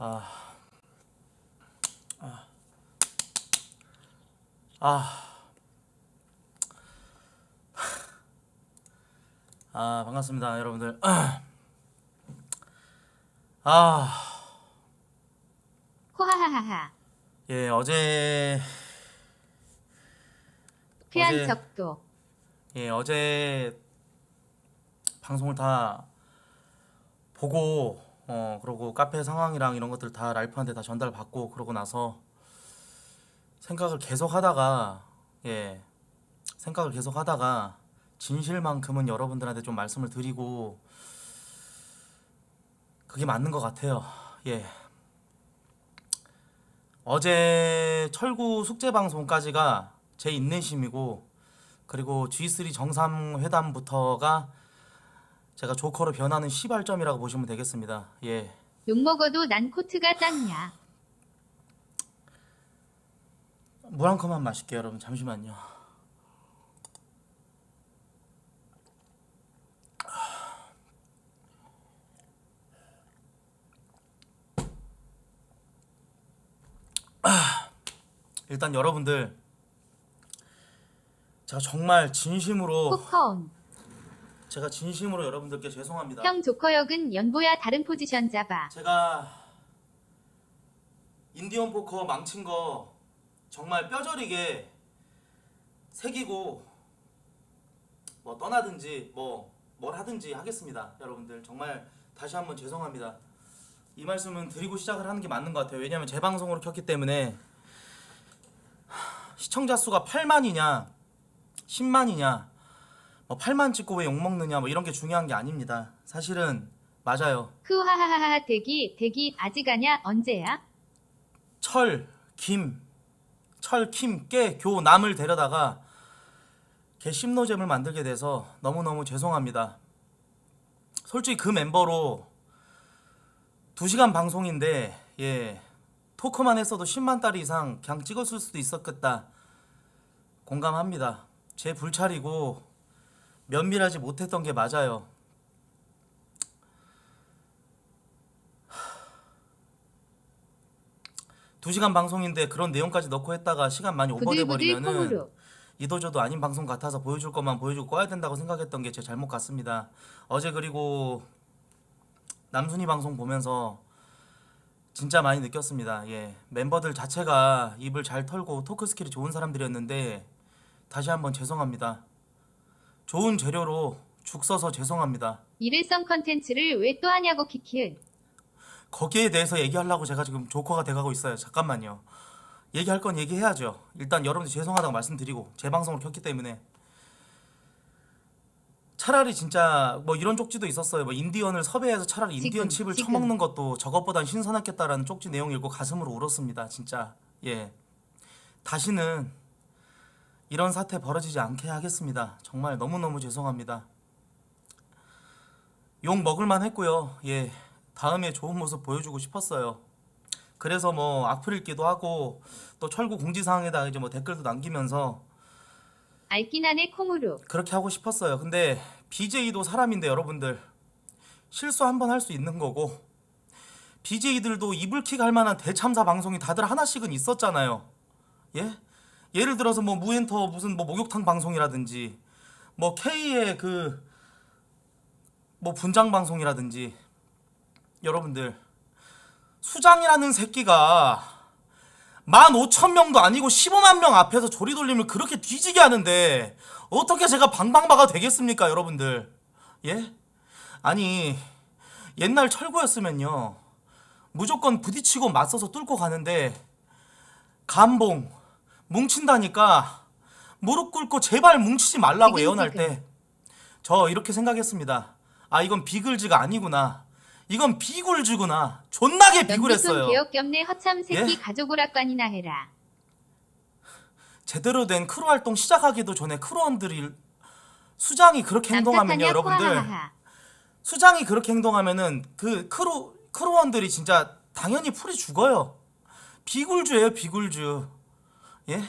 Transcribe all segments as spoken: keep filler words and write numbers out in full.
아, 아, 아, 아, 반갑습니다, 여러분들. 아, 호하하하하. 예, 어제, 쾌한 어제, 적도. 예, 어제 방송을 다 보고, 어, 그러고 카페 상황이랑 이런 것들 다 랄프한테 다 전달받고, 그러고 나서 생각을 계속 하다가, 예, 생각을 계속 하다가, 진실만큼은 여러분들한테 좀 말씀을 드리고, 그게 맞는 것 같아요. 예. 어제 철구 숙제 방송까지가 제 인내심이고, 그리고 지 쓰리 정상회담부터가 제가 조커로 변하는 시발점이라고 보시면 되겠습니다. 예. 욕먹어도 난 코트가 짱이야. 물 한 컵만 마실게요, 여러분. 잠시만요. 일단 여러분들, 제가 정말 진심으로 포커온. 제가 진심으로 여러분들께 죄송합니다. 형 조커 역은 연보야 다른 포지션 잡아. 제가 인디언 포커 망친 거 정말 뼈저리게 새기고 뭐 떠나든지 뭐 뭘 하든지 하겠습니다. 여러분들 정말 다시 한번 죄송합니다. 이 말씀은 드리고 시작을 하는 게 맞는 것 같아요. 왜냐면 제 방송으로 켰기 때문에 시청자 수가 팔만이냐 십만이냐 뭐 팔만 찍고 왜 욕먹느냐 뭐 이런 게 중요한 게 아닙니다. 사실은 맞아요. 흐하하하하. 대기 대기 아직 아냐? 언제야? 철, 김, 철, 킴, 깨, 교, 남을 데려다가 개 심노잼을 만들게 돼서 너무너무 죄송합니다. 솔직히 그 멤버로 두 시간 방송인데 예 토크만 했어도 십만 달러 이상 그냥 찍었을 수도 있었겠다. 공감합니다. 제 불찰이고 면밀하지 못했던 게 맞아요. 두 시간 방송인데 그런 내용까지 넣고 했다가 시간 많이 오버돼 부들부들 버리면은 콩으로. 이도저도 아닌 방송 같아서 보여줄 것만 보여주고 꺼야 된다고 생각했던 게 제 잘못 같습니다. 어제 그리고 남순이 방송 보면서 진짜 많이 느꼈습니다. 예, 멤버들 자체가 입을 잘 털고 토크 스킬이 좋은 사람들이었는데 다시 한번 죄송합니다. 좋은 재료로 죽 써서 죄송합니다. 일회성 컨텐츠를 왜 또 하냐고 키키을. 거기에 대해서 얘기하려고 제가 지금 조커가 돼가고 있어요. 잠깐만요. 얘기할 건 얘기해야죠. 일단 여러분들 죄송하다고 말씀드리고 제 방송을 켰기 때문에 차라리 진짜 뭐 이런 쪽지도 있었어요. 뭐 인디언을 섭외해서 차라리 인디언 지금, 칩을 지금. 처먹는 것도 저것보단 신선했겠다라는 쪽지 내용 읽고 가슴으로 울었습니다. 진짜. 예. 다시는 이런 사태 벌어지지 않게 하겠습니다. 정말 너무너무 죄송합니다. 욕 먹을만 했고요. 예. 다음에 좋은 모습 보여주고 싶었어요. 그래서 뭐 악플 읽기도 하고 또 철구 공지사항에다 이제 뭐 댓글도 남기면서 알긴 하네 콩으로. 그렇게 하고 싶었어요. 근데 비제이도 사람인데 여러분들 실수 한 번 할 수 있는 거고 비제이들도 이불킥 할 만한 대참사 방송이 다들 하나씩은 있었잖아요. 예? 예를 들어서 뭐 무엔터 무슨 뭐 목욕탕 방송이라든지 뭐 K의 그 뭐 분장 방송이라든지 여러분들 수장이라는 새끼가 만 오천 명도 아니고 십오만 명 앞에서 조리돌림을 그렇게 뒤지게 하는데 어떻게 제가 방방바가 되겠습니까, 여러분들? 예? 아니 옛날 철구였으면요 무조건 부딪히고 맞서서 뚫고 가는데 감봉 뭉친다니까 무릎 꿇고 제발 뭉치지 말라고 지금, 예언할 지금. 때 저 이렇게 생각했습니다. 아 이건 비글즈가 아니구나. 이건 비굴즈구나. 존나게 연두손 비굴했어요. 개역 겸내 허참 새끼 예? 가족 오락관이나 해라. 제대로 된 크루 활동 시작하기도 전에 크루원들이 수장이 그렇게 행동하면요, 남탓하냐 여러분들. 코하하하. 수장이 그렇게 행동하면은 그 크루 크루원들이 진짜 당연히 풀이 죽어요. 비굴주예요, 비굴주. 예?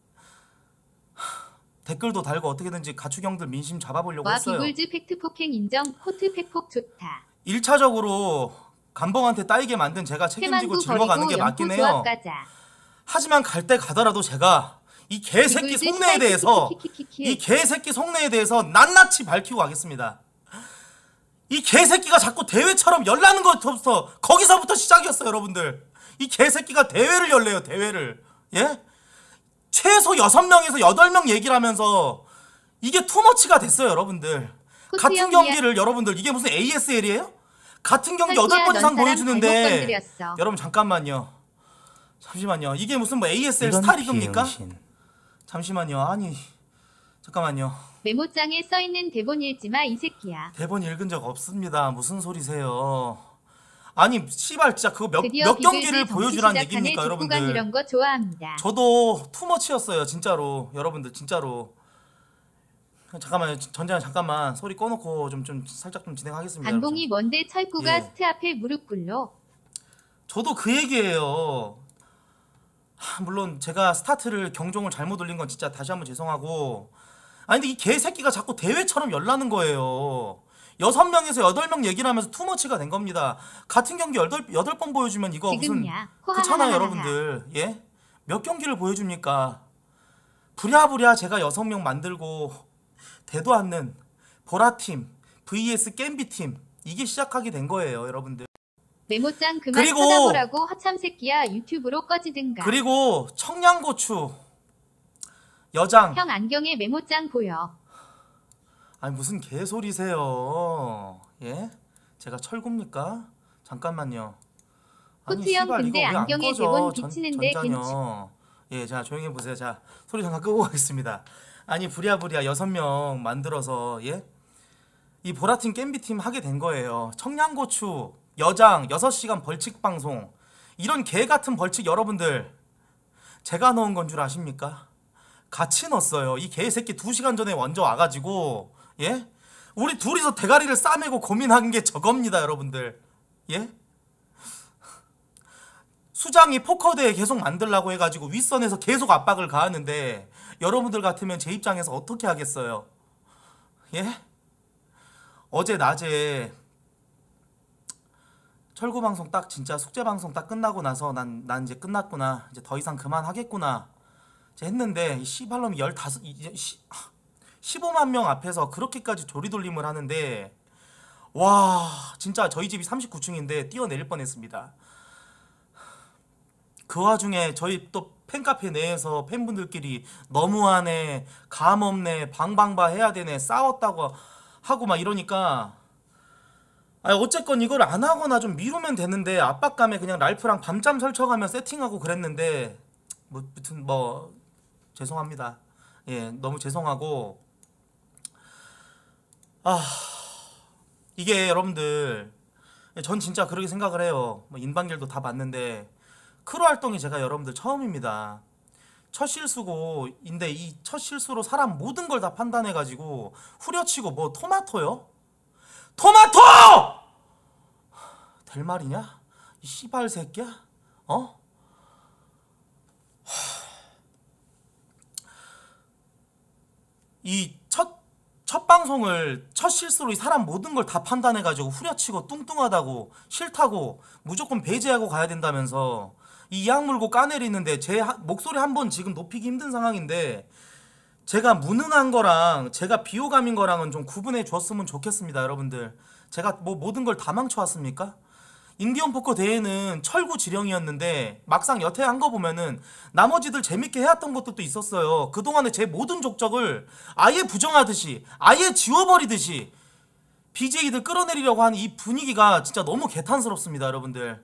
댓글도 달고 어떻게든지 가축형들 민심 잡아보려고 와 했어요. 비굴즈 팩트 폭행 인정. 코트 팩폭 좋다. 일 차적으로 감봉한테 따이게 만든 제가 책임지고 태만구 짊어가는 버리고 게 맞긴 연포 해요. 조합 가자. 하지만 갈 때 가더라도 제가 이 개새끼 이글즈 속내에 시발 대해서 키키키키키키. 이 개새끼 속내에 대해서 낱낱이 밝히고 가겠습니다. 이 개새끼가 자꾸 대회처럼 열나는 것부터 거기서부터 시작이었어요, 여러분들. 이 개새끼가 대회를 열래요, 대회를. 예? 최소 여섯 명에서 여덟 명 얘기를 하면서 이게 투머치가 됐어요, 여러분들. 같은 코트형 경기를 여러분들 이게 무슨 에이에스엘이에요? 같은 경기 여덟 설구야, 번 넌 이상 사람 보여주는데 잘못 건드렸어. 여러분 잠깐만요. 잠시만요. 이게 무슨 뭐 에이에스엘 이런 스타리그입니까? 비응신. 잠시만요. 아니 잠깐만요. 메모장에 써있는 대본 읽지 마, 이 새끼야. 대본 읽은 적 없습니다. 무슨 소리세요? 아니 씨발 진짜 그거 몇, 드디어 몇 비글즈 경기를 정치 보여주라는 시작하네. 얘기입니까, 족구간 여러분들? 이런 거 좋아합니다. 저도 투머치였어요, 진짜로. 여러분들 진짜로. 잠깐만요. 전장 잠깐만 소리 꺼놓고 좀 좀 살짝 좀 진행하겠습니다. 반봉이 뭔데 철구가 예. 스트 앞에 무릎 꿇려. 저도 그 얘기예요. 하, 물론 제가 스타트를 경종을 잘못 올린 건 진짜 다시 한번 죄송하고, 아니 근데 이 개새끼가 자꾸 대회처럼 열나는 거예요. 여섯 명에서 여덟 명 얘기를 하면서 투머치가 된 겁니다. 같은 경기 여덟, 여덟 번 보여주면 이거 무슨 지금야. 그렇잖아요, 호하하하하. 여러분들. 예? 몇 경기를 보여줍니까? 부랴부랴 제가 여섯 명 만들고 대도 않는 보라팀 vs 겜비팀 이게 시작하게 된 거예요, 여러분들. 메모장 그만 그리고- 쳐다보라고 허참 새끼야. 유튜브로 꺼지든가. 그리고 청양고추 여장. 형 안경에 메모장 보여. 아니 무슨 개소리세요? 예? 제가 철구입니까? 잠깐만요. 아니 코트 형 씨발 근데 이거 왜안 안경에 꺼져? 대본 전- 비치는데 전장이요. 예, 자 조용히 해보세요. 자 소리 잠깐 끄고 가겠습니다. 아니 부랴부랴 여섯 명 만들어서 예? 이 보라팀 겜비팀 하게 된 거예요. 청양고추 여장 여섯 시간 벌칙 방송 이런 개 같은 벌칙 여러분들 제가 넣은 건 줄 아십니까? 같이 넣었어요. 이 개새끼 두 시간 전에 먼저 와가지고 예? 우리 둘이서 대가리를 싸매고 고민한 게 저겁니다, 여러분들. 예? 수장이 포커대회 계속 만들라고 해가지고 윗선에서 계속 압박을 가하는데 여러분들 같으면 제 입장에서 어떻게 하겠어요? 예? 어제 낮에 철구 방송 딱 진짜 숙제 방송 딱 끝나고 나서 난, 난 이제 끝났구나. 이제 더 이상 그만하겠구나. 이제 했는데 이 씨발놈이 열다섯 이제 시, 십오만 명 앞에서 그렇게까지 조리돌림을 하는데 와 진짜 저희 집이 삼십구 층인데 뛰어내릴 뻔했습니다. 그 와중에 저희 또 팬카페 내에서 팬분들끼리 너무하네, 감없네, 방방바 해야 되네, 싸웠다고 하고 막 이러니까 아니 어쨌건 이걸 안 하거나 좀 미루면 되는데 압박감에 그냥 랄프랑 밤잠 설쳐가며 세팅하고 그랬는데 뭐 무튼 뭐 죄송합니다. 예, 너무 죄송하고 아 이게 여러분들 전 진짜 그렇게 생각을 해요. 뭐 인방길도 다 봤는데 크루 활동이 제가 여러분들 처음입니다. 첫 실수고 인데 이 첫 실수로 사람 모든 걸 다 판단해가지고 후려치고 뭐 토마토요? 토마토! 될 말이냐? 이 씨발 새끼야? 어? 이 첫 첫 방송을 첫 실수로 이 사람 모든 걸 다 판단해가지고 후려치고 뚱뚱하다고 싫다고 무조건 배제하고 가야 된다면서 이 약 물고 까내리는데 제 하- 목소리 한 번 지금 높이기 힘든 상황인데 제가 무능한 거랑 제가 비호감인 거랑은 좀 구분해 줬으면 좋겠습니다, 여러분들. 제가 뭐 모든 걸 다 망쳐왔습니까? 인디언 포커 대회는 철구 지령이었는데 막상 여태 한 거 보면은 나머지들 재밌게 해왔던 것도 있었어요. 그동안에 제 모든 족적을 아예 부정하듯이 아예 지워버리듯이 비제이들 끌어내리려고 하는 이 분위기가 진짜 너무 개탄스럽습니다, 여러분들.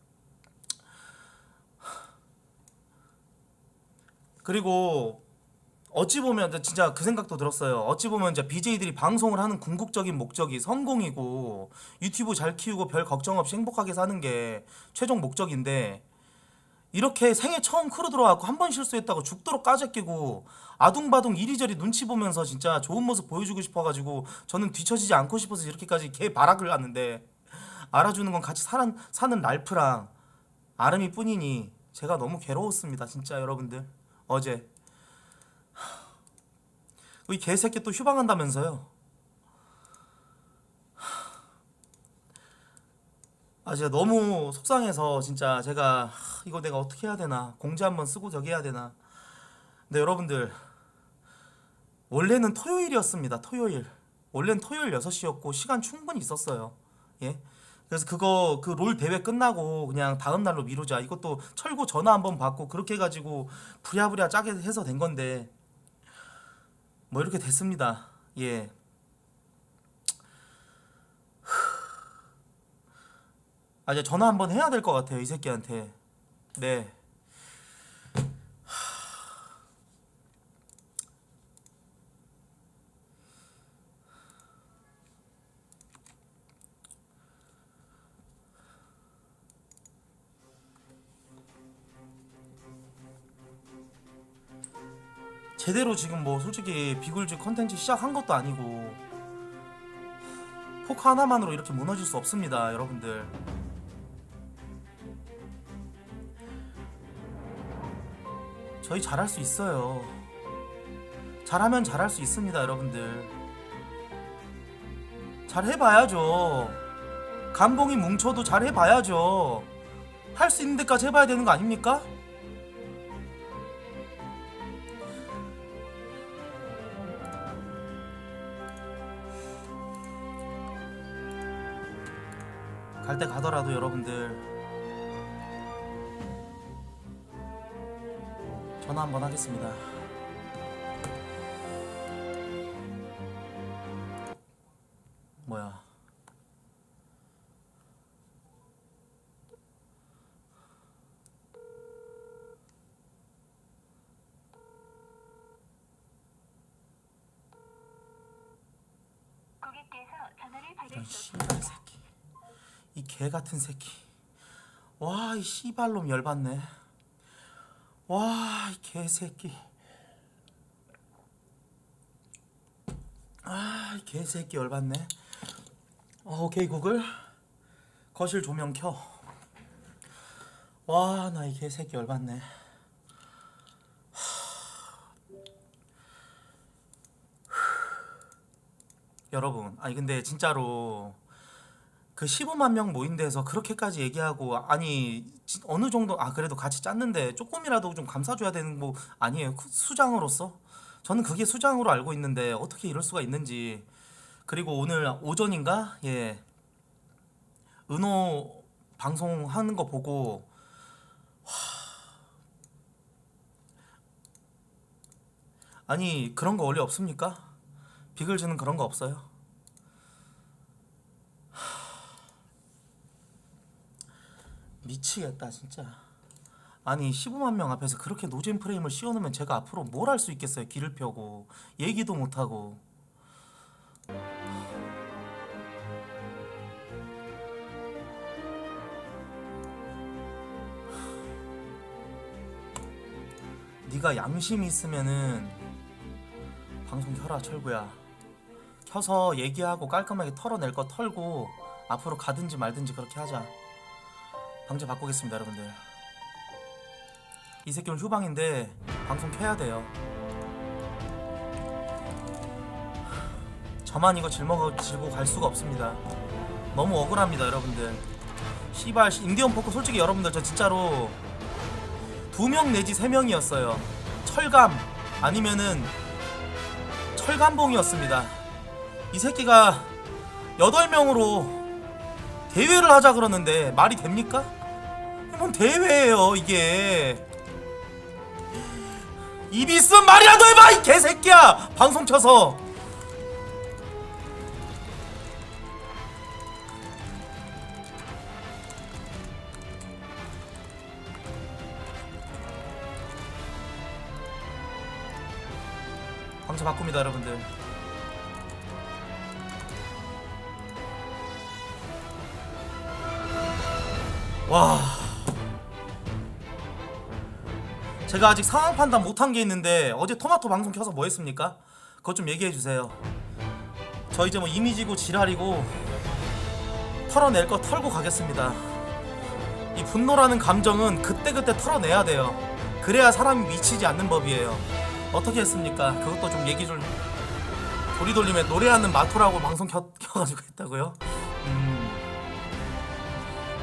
그리고 어찌 보면 진짜 그 생각도 들었어요. 어찌 보면 이제 비제이들이 방송을 하는 궁극적인 목적이 성공이고 유튜브 잘 키우고 별 걱정 없이 행복하게 사는 게 최종 목적인데 이렇게 생애 처음 크루 들어와갖고 한 번 실수했다고 죽도록 까제끼고 아둥바둥 이리저리 눈치 보면서 진짜 좋은 모습 보여주고 싶어가지고 저는 뒤처지지 않고 싶어서 이렇게까지 개 발악을 하는데 알아주는 건 같이 사는, 사는 랄프랑 아름이 뿐이니 제가 너무 괴로웠습니다, 진짜 여러분들. 어제 이 개새끼 또 휴방한다면서요. 아 진짜 너무 속상해서 진짜 제가 하, 이거 내가 어떻게 해야 되나, 공지 한번 쓰고 저기 해야 되나. 근데 여러분들, 원래는 토요일이었습니다. 토요일. 원래는 토요일 여섯 시였고 시간 충분히 있었어요. 예. 그래서 그거 그 롤 대회 끝나고 그냥 다음 날로 미루자. 이것도 철구 전화 한번 받고 그렇게 해가지고 부랴부랴 짜게 해서 된 건데 뭐 이렇게 됐습니다. 예. 아 이제 전화 한번 해야 될 것 같아요, 이 새끼한테. 네. 제대로 지금 뭐 솔직히 비굴즈 컨텐츠 시작한 것도 아니고 포크 하나만으로 이렇게 무너질 수 없습니다, 여러분들. 저희 잘할 수 있어요. 잘하면 잘할 수 있습니다, 여러분들. 잘 해봐야죠. 감봉이 뭉쳐도 잘 해봐야죠. 할 수 있는 데까지 해봐야 되는 거 아닙니까? 갈 때 가더라도 여러분들 전화 한번 하겠습니다. 뭐야? 고객께서 전화를 받을 이런 수 씨발 새끼, 이 개같은 새끼. 와, 이 씨발놈 열받네. 와, 이 개새끼. 아, 이 개새끼 열받네. 어, 오케이 구글 거실 조명 켜. 와, 나 이 개새끼 열받네. 여러분, 아니 근데 진짜로 그 십오만 명 모인 데서 그렇게까지 얘기하고, 아니 지- 어느 정도, 아 그래도 같이 짰는데 조금이라도 좀 감사줘야 되는 거 아니에요? 그 수장으로서 저는 그게 수장으로 알고 있는데 어떻게 이럴 수가 있는지. 그리고 오늘 오전인가, 예, 은호 방송하는 거 보고 아니 그런 거 원래 없습니까? 비글즈는 그런 거 없어요. 미치겠다 진짜. 아니 십오만 명 앞에서 그렇게 노잼 프레임을 씌워놓으면 제가 앞으로 뭘 할 수 있겠어요. 길을 펴고 얘기도 못하고. 네가 양심이 있으면은 방송 켜라, 철구야. 켜서 얘기하고 깔끔하게 털어낼 거 털고 앞으로 가든지 말든지 그렇게 하자. 방제 바꾸겠습니다, 여러분들. 이 새끼는 휴방인데 방송 켜야 돼요. 저만 이거 짊어지고 갈 수가 없습니다. 너무 억울합니다, 여러분들. 씨발 인디언 포크 솔직히 여러분들 저 진짜로 두 명 내지 세 명이었어요. 철감 아니면은 철감봉이었습니다. 이 새끼가 여덟 명으로 대회를 하자 그러는데 말이 됩니까? 이건 대회예요 이게. 입이 있으면 말이라도 해봐 이 개새끼야. 방송 켜서. 방송 바꿉니다, 여러분들. 와, 제가 아직 상황 판단 못한 게 있는데 어제 토마토 방송 켜서 뭐 했습니까? 그것 좀 얘기해 주세요. 저 이제 뭐 이미지고 지랄이고 털어낼 거 털고 가겠습니다. 이 분노라는 감정은 그때그때 털어내야 돼요. 그래야 사람이 미치지 않는 법이에요. 어떻게 했습니까? 그것도 좀 얘기 좀. 도리돌림에 노래하는 마토라고 방송 켜, 켜가지고 했다고요? 음.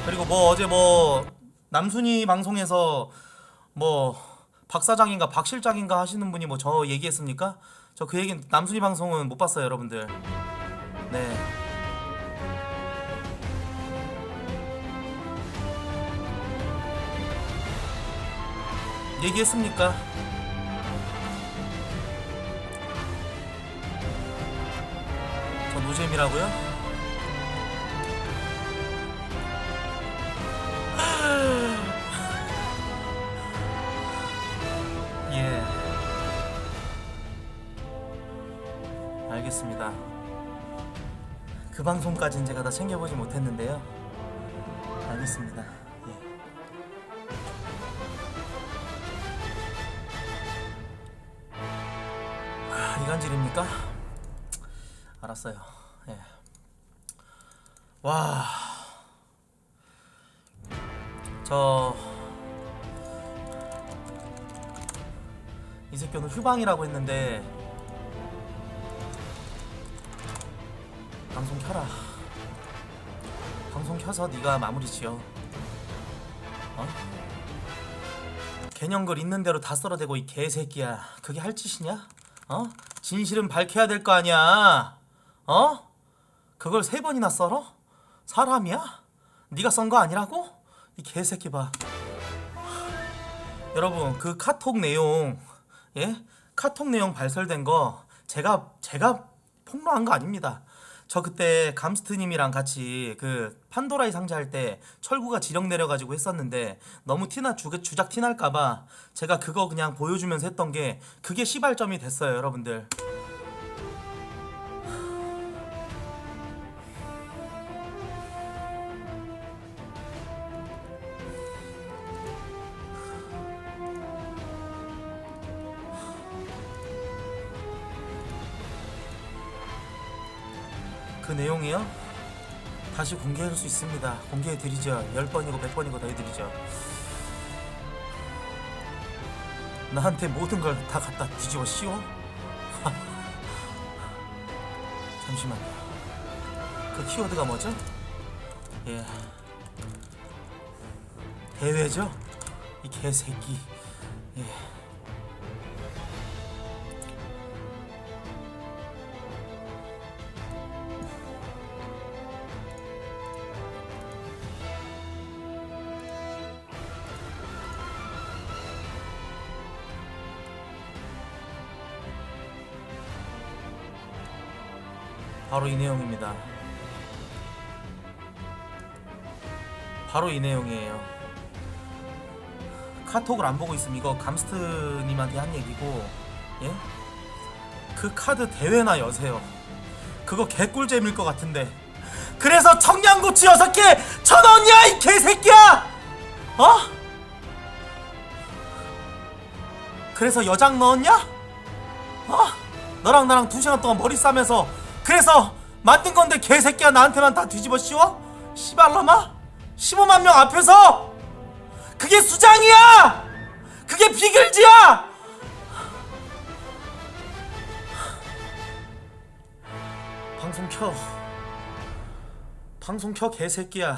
그리고 뭐 어제 뭐 남순이 방송에서 뭐 박 사장인가 박 실장인가 하시는 분이 뭐 저 얘기했습니까? 저 그 얘기 남순이 방송은 못 봤어요, 여러분들. 네. 얘기했습니까? 저 노잼이라고요? 예. 알겠습니다. 그 방송까진 제가 다 챙겨보지 못했는데요. 알겠습니다. 예. 아, 이간질입니까? 알았어요. 예. 와, 저 이 새끼 오늘 휴방이라고 했는데 방송 켜라. 방송 켜서 네가 마무리 지어. 어? 개념글 있는 대로 다 썰어대고 이 개새끼야. 그게 할 짓이냐? 어? 진실은 밝혀야 될 거 아니야. 어? 그걸 세 번이나 썰어? 사람이야? 네가 썬 거 아니라고? 이 개새끼 봐. 여러분, 그 카톡 내용, 예? 카톡 내용 발설된 거 제가 제가 폭로한 거 아닙니다. 저 그때 감스트님이랑 같이 그 판도라의 상자 할 때 철구가 지령 내려가지고 했었는데 너무 티나 주, 주작 티날까봐 제가 그거 그냥 보여주면서 했던 게 그게 시발점이 됐어요, 여러분들. 그 내용이요? 다시 공개할 수 있습니다. 공개해드리죠. 열 번이고 백 번이고 다 해드리죠. 나한테 모든 걸 다 갖다 뒤집어 씌워? 잠시만요. 그 키워드가 뭐죠? 예, 대회죠? 이 개새끼. 예. 바로 이 내용입니다. 바로 이 내용이에요. 카톡을 안 보고 있으면 이거 감스트님한테 한 얘기고, 예? 그 카드 대회나 여세요. 그거 개꿀잼일 것 같은데. 그래서 청양고추 여섯 개 천 원이야 이 개새끼야! 어? 그래서 여장 넣었냐? 어? 너랑 나랑 두 시간 동안 머리 싸매서 그래서 만든 건데 개새끼야 나한테만 다 뒤집어 씌워? 씨발놈아? 십오만 명 앞에서! 그게 수장이야! 그게 비글즈야! 방송 켜. 방송 켜 개새끼야.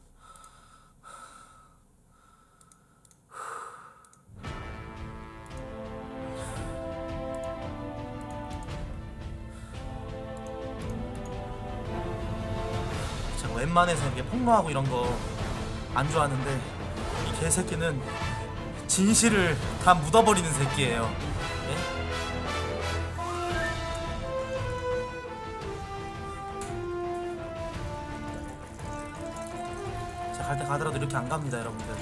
제가 웬만해서 이렇게 폭로하고 이런 거 안 좋아하는데 이 개새끼는 진실을 다 묻어버리는 새끼예요. 예? 제가 갈 때 가더라도 이렇게 안 갑니다, 여러분들.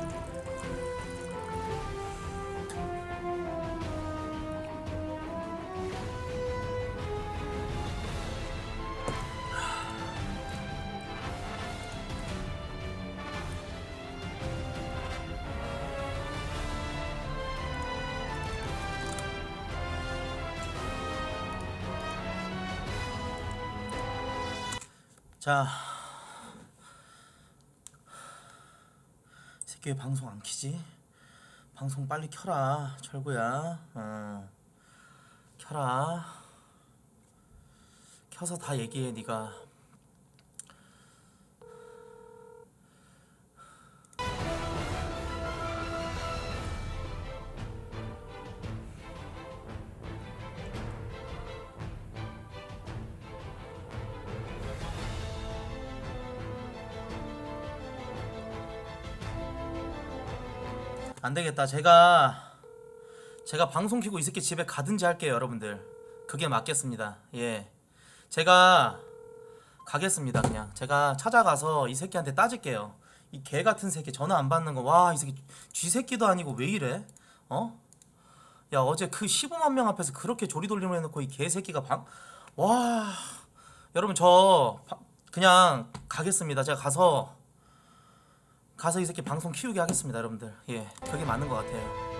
자, 이 새끼 왜 방송 안 키지? 방송 빨리 켜라, 철구야. 어. 켜라. 켜서 다 얘기해, 네가. 안되겠다. 제가 제가 방송 켜고 이 새끼 집에 가든지 할게요 여러분들. 그게 맞겠습니다. 예, 제가 가겠습니다. 그냥 제가 찾아가서 이 새끼한테 따질게요. 이 개같은 새끼 전화 안 받는 거. 와, 이 새끼 쥐새끼도 아니고 왜 이래? 어? 야, 어제 그 십오만 명 앞에서 그렇게 조리돌림을 해놓고 이 개새끼가 방... 와... 여러분 저 바... 그냥 가겠습니다. 제가 가서 가서 이 새끼 방송 키우게 하겠습니다 여러분들. 예, 그게 맞는 것 같아요.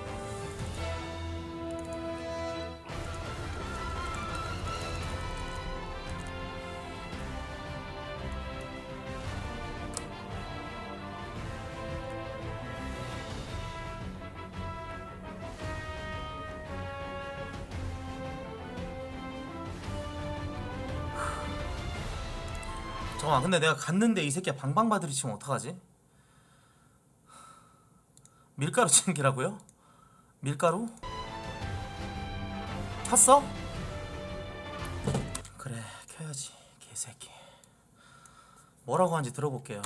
잠깐만, 근데 내가 갔는데 이 새끼가 방방바들이 치면 어떡하지? 밀가루 챙기라고요? 밀가루? 탔어? 그래, 켜야지 개새끼. 뭐라고 하는지 들어볼게요.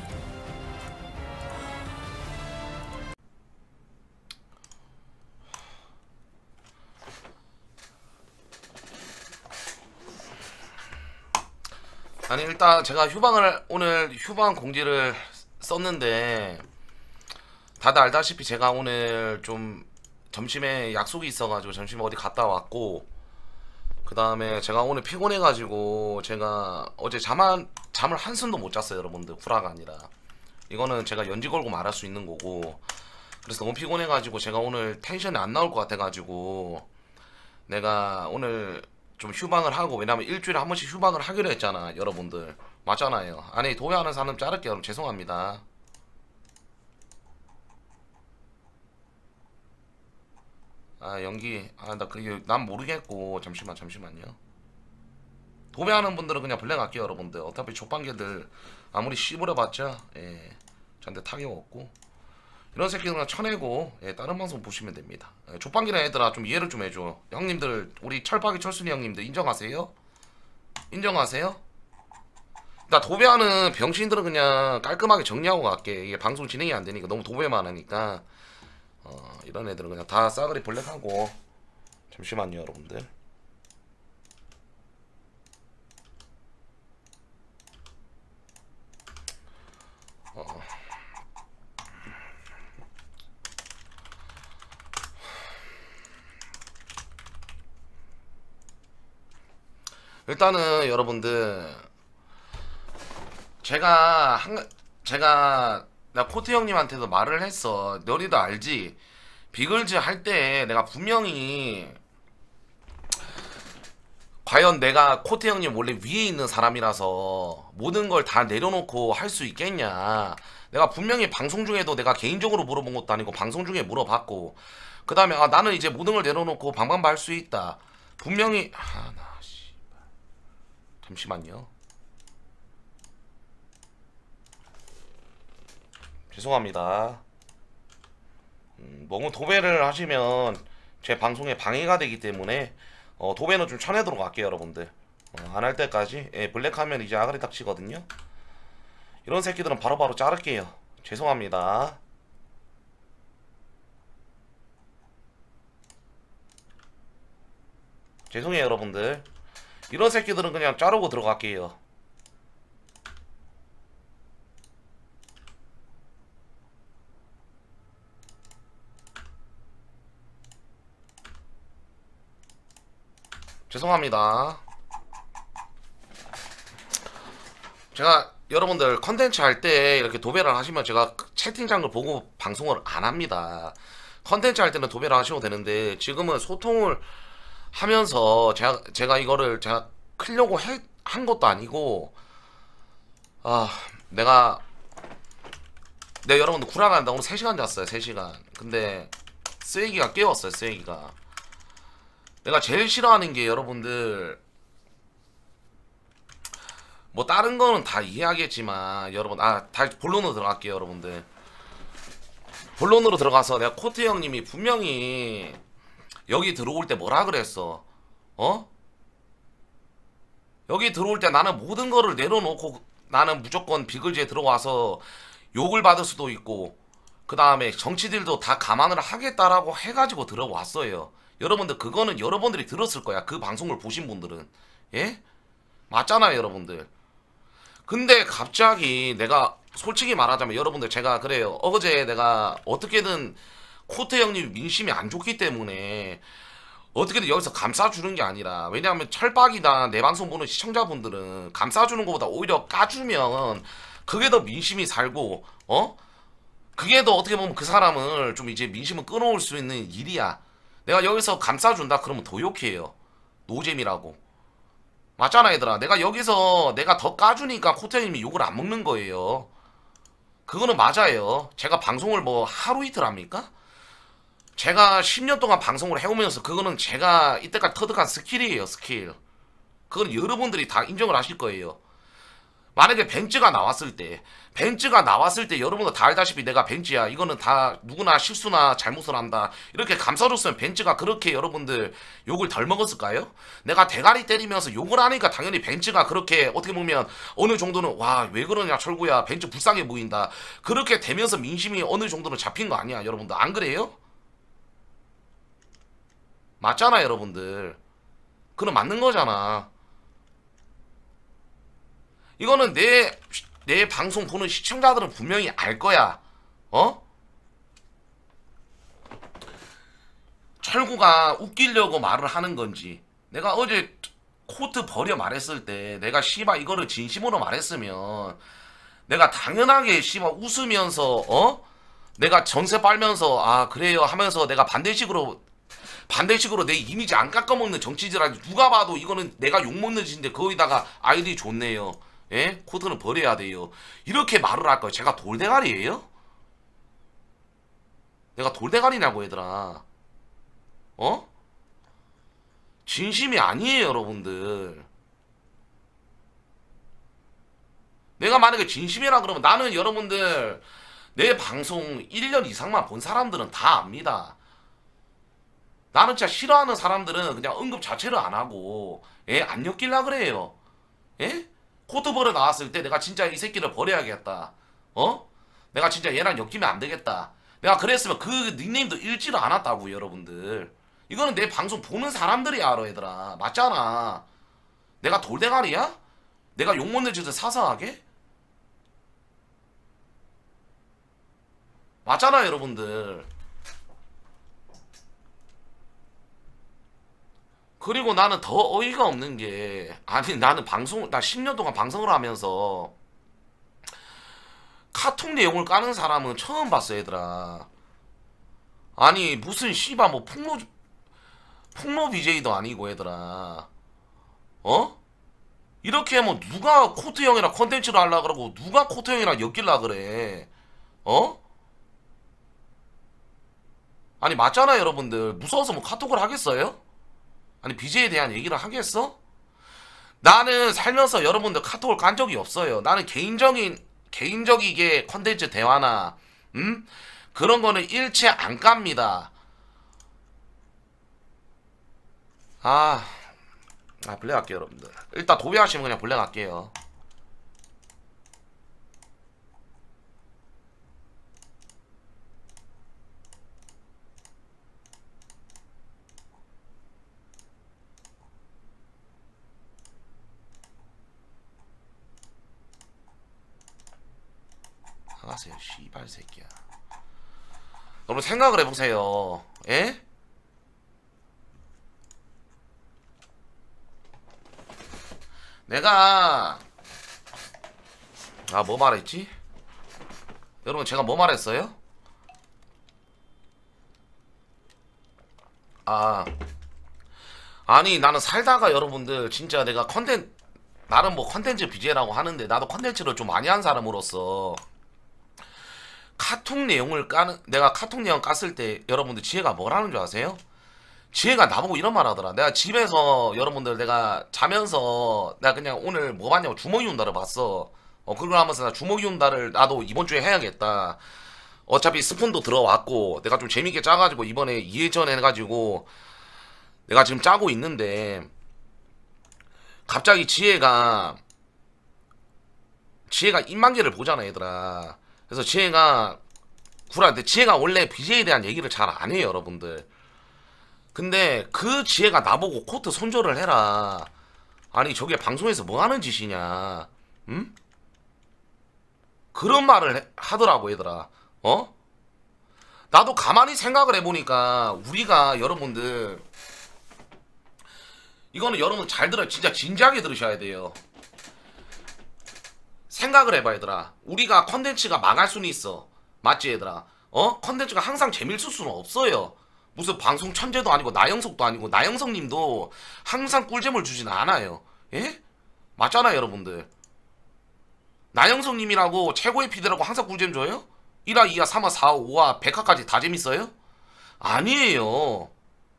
아니 일단 제가 휴방을 오늘 휴방 공지를 썼는데 다들 알다시피 제가 오늘 좀 점심에 약속이 있어가지고 점심에 어디 갔다 왔고, 그 다음에 제가 오늘 피곤해가지고 제가 어제 잠한, 잠을 한숨도 못 잤어요 여러분들. 구라가 아니라 이거는 제가 연지 걸고 말할 수 있는 거고, 그래서 너무 피곤해가지고 제가 오늘 텐션이 안 나올 것 같아가지고 내가 오늘 좀 휴방을 하고, 왜냐면 일주일에 한 번씩 휴방을 하기로 했잖아 여러분들. 맞잖아요. 아니 도배하는 사람 자를게요 여러분. 죄송합니다. 아 연기 아 나 그게 난 모르겠고. 잠시만 잠시만요. 도배하는 분들은 그냥 블랙 할게요 여러분들. 어차피 족방개들 아무리 씹으려봤자 예 저한테 타격 없고, 이런 새끼들 그냥 쳐내고 예 다른 방송 보시면 됩니다. 예, 족방개는 애들아 좀 이해를 좀 해줘. 형님들 우리 철파기 철순이 형님들 인정하세요? 인정하세요? 나 도배하는 병신들은 그냥 깔끔하게 정리하고 갈게. 이게 방송 진행이 안 되니까 너무 도배만 하니까. 어, 이런 애들은 그냥 다 싸그리 블랙하고. 잠시만요 여러분들. 어. 일단은 여러분들 제가 한 제가 나 코트 형님한테도 말을 했어. 너희도 알지? 비글즈 할 때 내가 분명히 과연 내가 코트 형님 원래 위에 있는 사람이라서 모든 걸 다 내려놓고 할 수 있겠냐. 내가 분명히 방송 중에도 내가 개인적으로 물어본 것도 아니고 방송 중에 물어봤고, 그 다음에 아 나는 이제 모든 걸 내려놓고 방방바 할 수 있다. 분명히 아, 나 씨발. 잠시만요. 죄송합니다. 음, 너무 도배를 하시면 제 방송에 방해가 되기 때문에 어, 도배는 좀 쳐내도록 할게요 여러분들. 어, 안 할 때까지. 예, 블랙하면 이제 아가리 닥치거든요. 이런 새끼들은 바로바로 자를게요. 죄송합니다. 죄송해요 여러분들. 이런 새끼들은 그냥 자르고 들어갈게요. 죄송합니다. 제가 여러분들 컨텐츠 할 때 이렇게 도배를 하시면 제가 채팅창을 보고 방송을 안 합니다. 컨텐츠 할 때는 도배를 하셔도 되는데 지금은 소통을 하면서 제가 제가 이거를 제가 크려고 해, 한 것도 아니고, 아 내가 내 여러분들 구라간다 오늘 세 시간 잤어요. 세 시간. 근데 쓰레기가 깨웠어요. 쓰레기가. 내가 제일 싫어하는 게 여러분들 뭐 다른 거는 다 이해하겠지만 여러분 아 다시 본론으로 들어갈게요 여러분들. 본론으로 들어가서 내가 코트 형님이 분명히 여기 들어올 때 뭐라 그랬어? 어? 여기 들어올 때 나는 모든 거를 내려놓고 나는 무조건 비글즈에 들어와서 욕을 받을 수도 있고, 그 다음에 정치들도 다 감안을 하겠다라고 해가지고 들어왔어요. 여러분들 그거는 여러분들이 들었을 거야. 그 방송을 보신 분들은. 예? 맞잖아요 여러분들. 근데 갑자기 내가 솔직히 말하자면 여러분들 제가 그래요. 어제 내가 어떻게든 코트 형님 민심이 안 좋기 때문에 어떻게든 여기서 감싸주는 게 아니라, 왜냐하면 철박이나 내 방송 보는 시청자분들은 감싸주는 것보다 오히려 까주면 그게 더 민심이 살고, 어? 그게 더 어떻게 보면 그 사람을 좀 이제 민심을 끊어올 수 있는 일이야. 내가 여기서 감싸준다 그러면 더 욕해요. 노잼이라고. 맞잖아 얘들아. 내가 여기서 내가 더 까주니까 코트 형님이 욕을 안 먹는 거예요. 그거는 맞아요. 제가 방송을 뭐 하루 이틀 합니까? 제가 십 년 동안 방송을 해오면서 그거는 제가 이때까지 터득한 스킬이에요. 스킬. 그건 여러분들이 다 인정을 하실 거예요. 만약에 벤츠가 나왔을 때 벤츠가 나왔을 때 여러분들 다 알다시피 내가 벤츠야, 이거는 다 누구나 실수나 잘못을 한다, 이렇게 감싸줬으면 벤츠가 그렇게 여러분들 욕을 덜 먹었을까요? 내가 대가리 때리면서 욕을 하니까 당연히 벤츠가 그렇게 어떻게 보면 어느 정도는 와 왜 그러냐 철구야 벤츠 불쌍해 보인다 그렇게 되면서 민심이 어느 정도는 잡힌 거 아니야 여러분들. 안 그래요? 맞잖아 여러분들. 그건 맞는 거잖아. 이거는 내, 내 방송 보는 시청자들은 분명히 알 거야. 어? 철구가 웃기려고 말을 하는 건지, 내가 어제 코트 버려 말했을 때 내가 씨발 이거를 진심으로 말했으면 내가 당연하게 씨발 웃으면서 어? 내가 전세 빨면서 아 그래요 하면서 내가 반대식으로 반대식으로 내 이미지 안 깎아먹는 정치질하지. 누가 봐도 이거는 내가 욕먹는 짓인데 거기다가 아이디 좋네요. 예? 코드는 버려야 돼요. 이렇게 말을 할 거예요. 제가 돌대가리예요? 내가 돌대가리냐고 얘들아. 어? 진심이 아니에요 여러분들. 내가 만약에 진심이라 그러면 나는 여러분들 내 방송 일 년 이상만 본 사람들은 다 압니다. 나는 진짜 싫어하는 사람들은 그냥 언급 자체를 안 하고 예? 안 엮일라 그래요. 예? 코트 버려 나왔을 때 내가 진짜 이 새끼를 버려야겠다. 어? 내가 진짜 얘랑 엮이면 안 되겠다. 내가 그랬으면 그 닉네임도 읽지를 않았다고 여러분들. 이거는 내 방송 보는 사람들이 알아 얘들아. 맞잖아. 내가 돌대가리야? 내가 욕먹는 짓을 사서 하게? 맞잖아 여러분들. 그리고 나는 더 어이가 없는 게, 아니 나는 방송 나 십 년 동안 방송을 하면서 카톡 내용을 까는 사람은 처음 봤어 얘들아. 아니 무슨 씨발 뭐 폭로 폭로 비제이도 아니고 얘들아. 어? 이렇게 뭐 누가 코트 형이랑 컨텐츠를 하려 그러고 누가 코트 형이랑 엮일라 그래. 어? 아니 맞잖아 여러분들. 무서워서 뭐 카톡을 하겠어요? 아니 비제이에 대한 얘기를 하겠어? 나는 살면서 여러분들 카톡을 깐 적이 없어요. 나는 개인적인 개인적이게 컨텐츠 대화나 음? 그런 거는 일체 안 깝니다. 아, 아 블랙 할게요 여러분들. 일단 도배하시면 그냥 블랙 할게요. 나가세요 씨발 새끼야. 여러분 생각을 해보세요. 예? 내가 아 뭐 말했지? 여러분 제가 뭐 말했어요? 아 아니 나는 살다가 여러분들 진짜 내가 컨텐 나름 뭐 컨텐츠 비제이라고 하는데 나도 컨텐츠를 좀 많이 한 사람으로서 카톡 내용을 까는, 내가 카톡 내용 깠을 때 여러분들 지혜가 뭐라는 줄 아세요? 지혜가 나보고 이런 말 하더라. 내가 집에서 여러분들 내가 자면서 내가 그냥 오늘 뭐 봤냐고 주먹이 운다를 봤어. 어 그걸 하면서 나 주먹이 운다를 나도 이번 주에 해야겠다. 어차피 스푼도 들어왔고 내가 좀 재밌게 짜가지고 이번에 이 회전 해가지고 내가 지금 짜고 있는데 갑자기 지혜가 지혜가 인만개를 보잖아 얘들아. 그래서 지혜가 구라인데 지혜가 원래 비제이에 대한 얘기를 잘 안 해요 여러분들. 근데 그 지혜가 나보고 코트 손절을 해라. 아니 저게 방송에서 뭐 하는 짓이냐. 응? 그런 말을 해, 하더라고 얘들아. 어? 나도 가만히 생각을 해보니까 우리가 여러분들 이거는 여러분 잘 들어요. 진짜 진지하게 들으셔야 돼요. 생각을 해봐 얘들아. 우리가 컨텐츠가 망할 수는 있어. 맞지 얘들아? 어? 컨텐츠가 항상 재밌을 수는 없어요. 무슨 방송 천재도 아니고 나영석도 아니고 나영석님도 항상 꿀잼을 주진 않아요. 예? 맞잖아요 여러분들. 나영석님이라고 최고의 피디라고 항상 꿀잼 줘요? 일화, 이화, 삼화, 사화, 오화, 백화까지 다 재밌어요? 아니에요.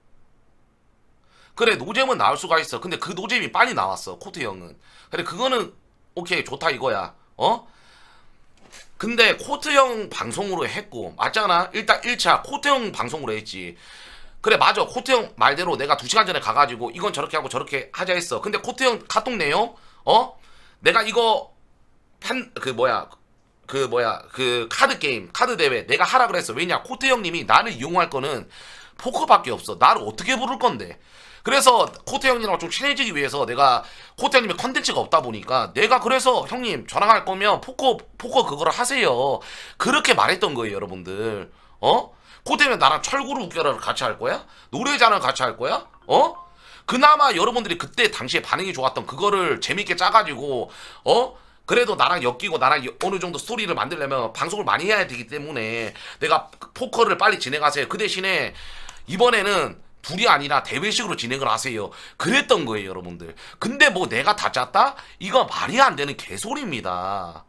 그래 노잼은 나올 수가 있어. 근데 그 노잼이 빨리 나왔어 코트 형은. 그래 그거는 오케이 좋다 이거야. 어? 근데 코트 형 방송으로 했고 맞잖아. 일단 일 차 코트 형 방송으로 했지. 그래 맞아. 코트 형 말대로 내가 두 시간 전에 가가지고 이건 저렇게 하고 저렇게 하자 했어. 근데 코트 형 카톡 내용 어? 내가 이거 팬 그 뭐야 그 뭐야 그 카드 게임 카드 대회 내가 하라 그랬어. 왜냐 코트 형님이 나를 이용할 거는 포커밖에 없어. 나를 어떻게 부를 건데. 그래서 코트 형님이랑 좀 친해지기 위해서 내가 코트 형님의 컨텐츠가 없다 보니까 내가 그래서 형님 저랑 할 거면 포커 포커 그거를 하세요. 그렇게 말했던 거예요 여러분들. 어? 코트 형님 나랑 철구를 웃겨라를 같이 할 거야? 노래자랑 같이 할 거야? 어? 그나마 여러분들이 그때 당시에 반응이 좋았던 그거를 재밌게 짜가지고 어? 그래도 나랑 엮이고 나랑 어느 정도 스토리를 만들려면 방송을 많이 해야 되기 때문에 내가 포커를 빨리 진행하세요. 그 대신에 이번에는 둘이 아니라 대회식으로 진행을 하세요. 그랬던 거예요 여러분들. 근데 뭐 내가 다 짰다? 이거 말이 안 되는 개소리입니다.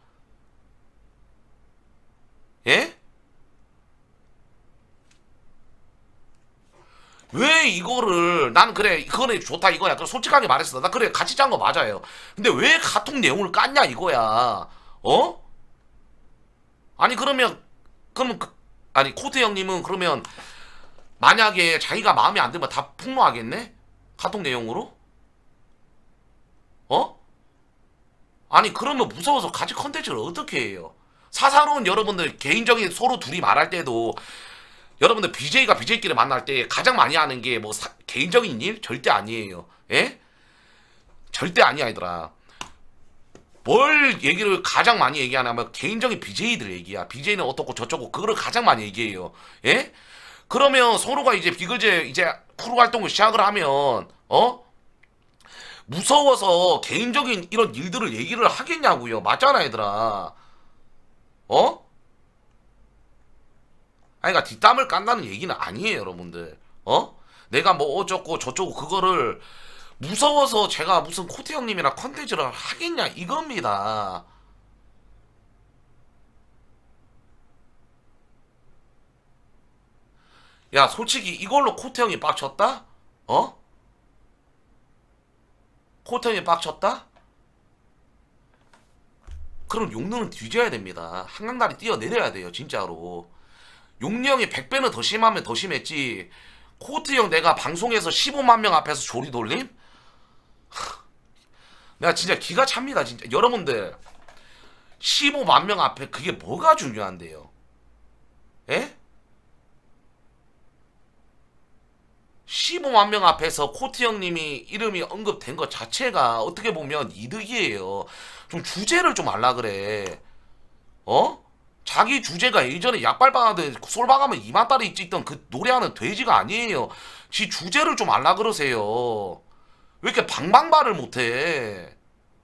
예? 왜 이거를 난 그래 그거는 좋다 이거야. 솔직하게 말했어. 나 그래 같이 짠 거 맞아요. 근데 왜 카톡 내용을 깠냐 이거야. 어? 아니 그러면 그러면 그, 아니 코트 형님은 그러면 만약에 자기가 마음에 안 들면 다 폭로하겠네? 카톡 내용으로? 어? 아니 그러면 무서워서 같이 컨텐츠를 어떻게 해요? 사사로운 여러분들 개인적인 서로 둘이 말할 때도 여러분들 비제이가 비제이끼리 만날 때 가장 많이 하는 게 뭐 개인적인 일? 절대 아니에요. 예? 절대 아니야 얘들아. 뭘 얘기를 가장 많이 얘기하냐면 개인적인 비제이들 얘기야. 비제이는 어떻고 저쩌고 그거를 가장 많이 얘기해요. 예? 그러면 서로가 이제 비글제 이제 크루 활동을 시작을 하면 어? 무서워서 개인적인 이런 일들을 얘기를 하겠냐고요. 맞잖아 얘들아. 어? 아니 그러니까 뒷담을 깐다는 얘기는 아니에요 여러분들. 어? 내가 뭐 어쩌고 저쩌고 그거를 무서워서 제가 무슨 코트 형님이랑 컨텐츠를 하겠냐 이겁니다. 야 솔직히 이걸로 코트 형이 빡쳤다? 어? 코트 형이 빡쳤다? 그럼 용능은 뒤져야 됩니다. 한강다리 뛰어내려야 돼요 진짜로. 용리 형이 백 배는 더 심하면 더 심했지. 코트 형 내가 방송에서 십오만 명 앞에서 조리 돌림? 내가 진짜 기가 찹니다 진짜. 여러분들 십오만 명 앞에 그게 뭐가 중요한데요? 에? 십오만 명 앞에서 코트 형님이 이름이 언급된 것 자체가 어떻게 보면 이득이에요. 좀 주제를 좀 알라 그래. 어? 자기 주제가 예전에 약발바하듯 솔방하면 이만따리 찍던 그 노래하는 돼지가 아니에요. 지 주제를 좀 알라 그러세요. 왜 이렇게 방방발을 못해?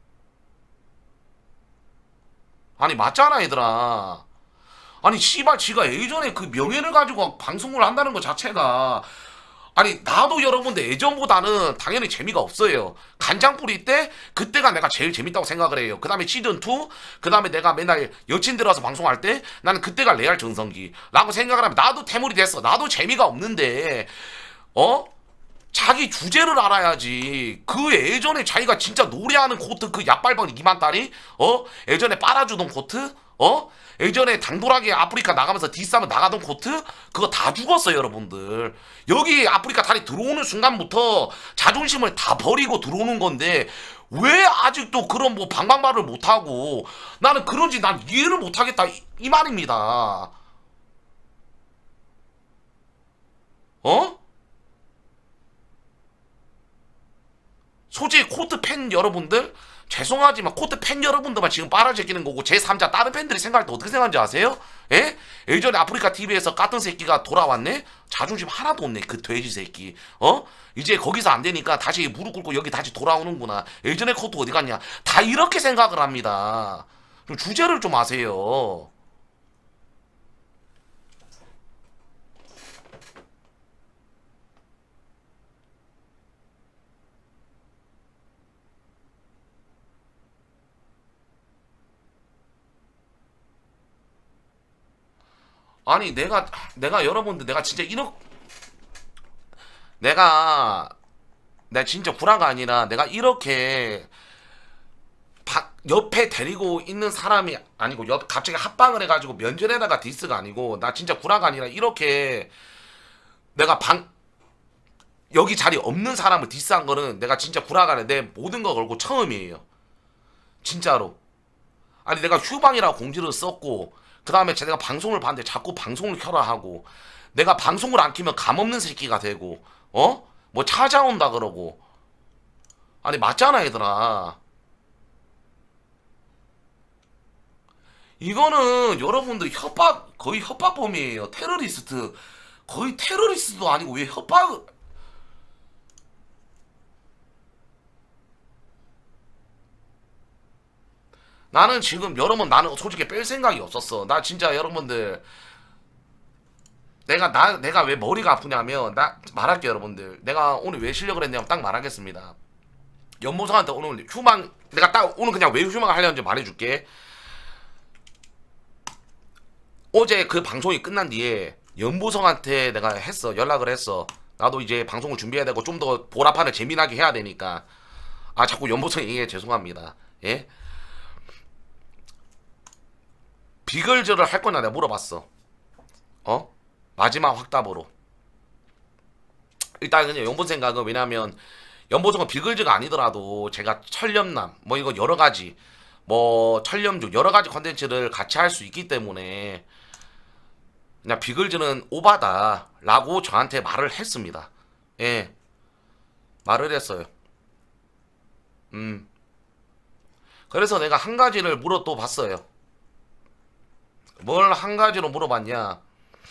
아니 맞잖아 얘들아. 아니 씨발 지가 예전에 그 명예를 가지고 방송을 한다는 것 자체가 아니 나도 여러분들 예전보다는 당연히 재미가 없어요. 간장뿌리 때 그때가 내가 제일 재밌다고 생각을 해요. 그 다음에 시즌이 그 다음에 내가 맨날 여친 들어와서 방송할 때 나는 그때가 레알 전성기 라고 생각을 하면 나도 태물이 됐어. 나도 재미가 없는데 어? 자기 주제를 알아야지. 그 예전에 자기가 진짜 노래하는 코트 그 약발방 이만따리 어? 예전에 빨아주던 코트 어? 예전에 당돌하게 아프리카 나가면서 디스하면 나가던 코트 그거 다 죽었어요 여러분들. 여기 아프리카 다리 들어오는 순간부터 자존심을 다 버리고 들어오는 건데 왜 아직도 그런 뭐 방방발을 못하고 나는 그런지 난 이해를 못하겠다 이, 이 말입니다. 어? 솔직히 코트 팬 여러분들 죄송하지만 코트 팬 여러분들만 지금 빨아제끼는 거고 제삼자 다른 팬들이 생각할 때 어떻게 생각하는지 아세요? 예? 예전에 아프리카 티비에서 깠던 새끼가 돌아왔네? 자존심 하나도 없네 그 돼지 새끼. 어? 이제 거기서 안 되니까 다시 무릎 꿇고 여기 다시 돌아오는구나. 예전에 코트 어디 갔냐? 다 이렇게 생각을 합니다. 좀 주제를 좀 아세요. 아니 내가 내가 여러분들 내가 진짜 이렇게 내가 내가 진짜 구라가 아니라 내가 이렇게 바, 옆에 데리고 있는 사람이 아니고 옆 갑자기 합방을 해가지고 면전에다가 디스가 아니고 나 진짜 구라가 아니라 이렇게 내가 방 여기 자리 없는 사람을 디스한 거는 내가 진짜 구라가 아니라 내 모든 거 걸고 처음이에요. 진짜로. 아니 내가 휴방이라고 공지를 썼고 그 다음에 제가 방송을 봤는데 자꾸 방송을 켜라 하고 내가 방송을 안 켜면 감없는 새끼가 되고 어? 뭐 찾아온다 그러고 아니 맞잖아 얘들아. 이거는 여러분들 협박 거의 협박범이에요. 테러리스트 거의 테러리스트도 아니고 왜 협박을 나는 지금 여러분 나는 솔직히 뺄 생각이 없었어. 나 진짜 여러분들 내가 나 내가 왜 머리가 아프냐면 나 말할게 여러분들. 내가 오늘 왜 실력을 했냐면 딱 말하겠습니다. 연보성한테 오늘 휴방 내가 딱 오늘 그냥 왜 휴방을 하려는지 말해줄게. 어제 그 방송이 끝난 뒤에 연보성한테 내가 했어. 연락을 했어. 나도 이제 방송을 준비해야 되고 좀 더 보라판을 재미나게 해야 되니까. 아 자꾸 연보성 얘기해 죄송합니다. 예? 비글즈를 할 거냐 내가 물어봤어. 어? 마지막 확답으로. 일단 그냥 연본 생각은 왜냐면 연보성은 비글즈가 아니더라도 제가 철염남 뭐 이거 여러가지 뭐 철염주 여러가지 컨텐츠를 같이 할 수 있기 때문에 그냥 비글즈는 오바다 라고 저한테 말을 했습니다. 예 말을 했어요. 음 그래서 내가 한 가지를 물어 또 봤어요. 뭘 한 가지로 물어봤냐.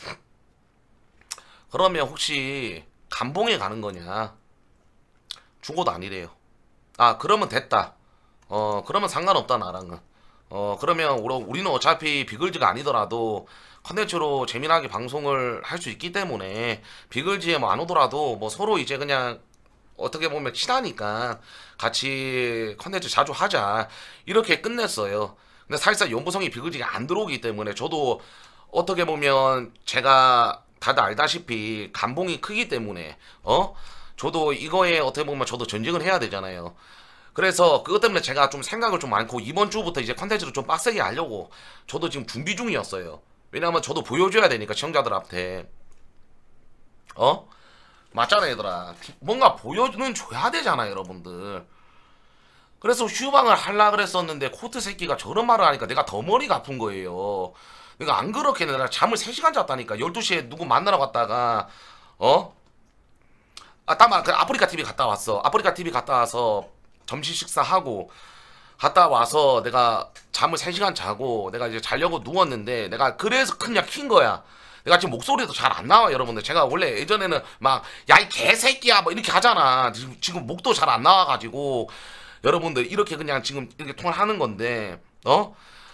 그러면 혹시 감봉에 가는 거냐. 중고도 아니래요. 아 그러면 됐다. 어 그러면 상관없다 나랑은. 어 그러면 우리는 어차피 비글즈가 아니더라도 컨텐츠로 재미나게 방송을 할 수 있기 때문에 비글즈에 뭐 안 오더라도 뭐 서로 이제 그냥 어떻게 보면 친하니까 같이 컨텐츠 자주 하자 이렇게 끝냈어요. 근데 사실상 연보성이 비글즈가 안 들어오기 때문에 저도 어떻게 보면 제가 다들 알다시피 감봉이 크기 때문에 어 저도 이거에 어떻게 보면 저도 전쟁을 해야 되잖아요. 그래서 그것 때문에 제가 좀 생각을 좀 많고 이번 주부터 이제 컨텐츠를 좀 빡세게 하려고 저도 지금 준비 중이었어요. 왜냐면 저도 보여줘야 되니까 시청자들한테. 어? 맞잖아 얘들아. 뭔가 보여는 줘야 되잖아 여러분들. 그래서 휴방을 하려 그랬었는데 코트 새끼가 저런 말을 하니까 내가 더 머리가 아픈 거예요. 내가 안 그렇게 내가 잠을 세 시간 잤다니까. 열두 시에 누구 만나러 갔다가 어? 아 딱 그 아프리카 티비 갔다 왔어. 아프리카 티비 갔다 와서 점심 식사하고 갔다 와서 내가 잠을 세 시간 자고 내가 이제 자려고 누웠는데 내가 그래서 그냥 킨 거야. 내가 지금 목소리도 잘 안 나와 여러분들. 제가 원래 예전에는 막 야 이 개새끼야 뭐 이렇게 하잖아. 지금, 지금 목도 잘 안 나와가지고 여러분들 이렇게 그냥 지금 이렇게 통화를 하는 건데 어?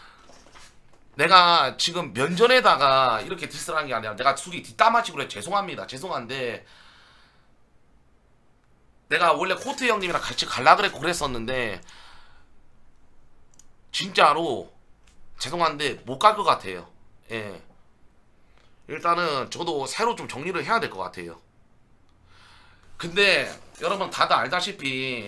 내가 지금 면전에다가 이렇게 디스를 한 게 아니라 내가 술이 뒷담화치고 그래. 죄송합니다. 죄송한데 내가 원래 코트 형님이랑 같이 갈라 그랬고 그랬었는데 진짜로 죄송한데 못 갈 것 같아요. 예. 일단은 저도 새로 좀 정리를 해야 될 것 같아요. 근데 여러분 다들 알다시피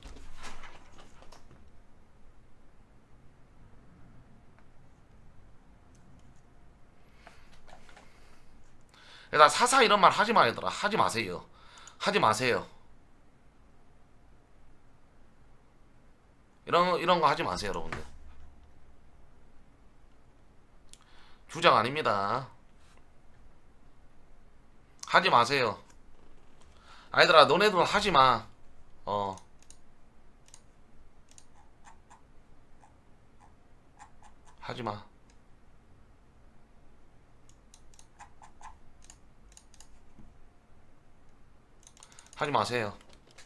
일단 사사 이런 말 하지 마 얘들아. 하지 마세요. 하지 마세요. 이런 이런 거 하지 마세요 여러분들. 주작 아닙니다. 하지 마세요. 아이들아 너네들은 하지마. 어 하지마. 하지 마세요.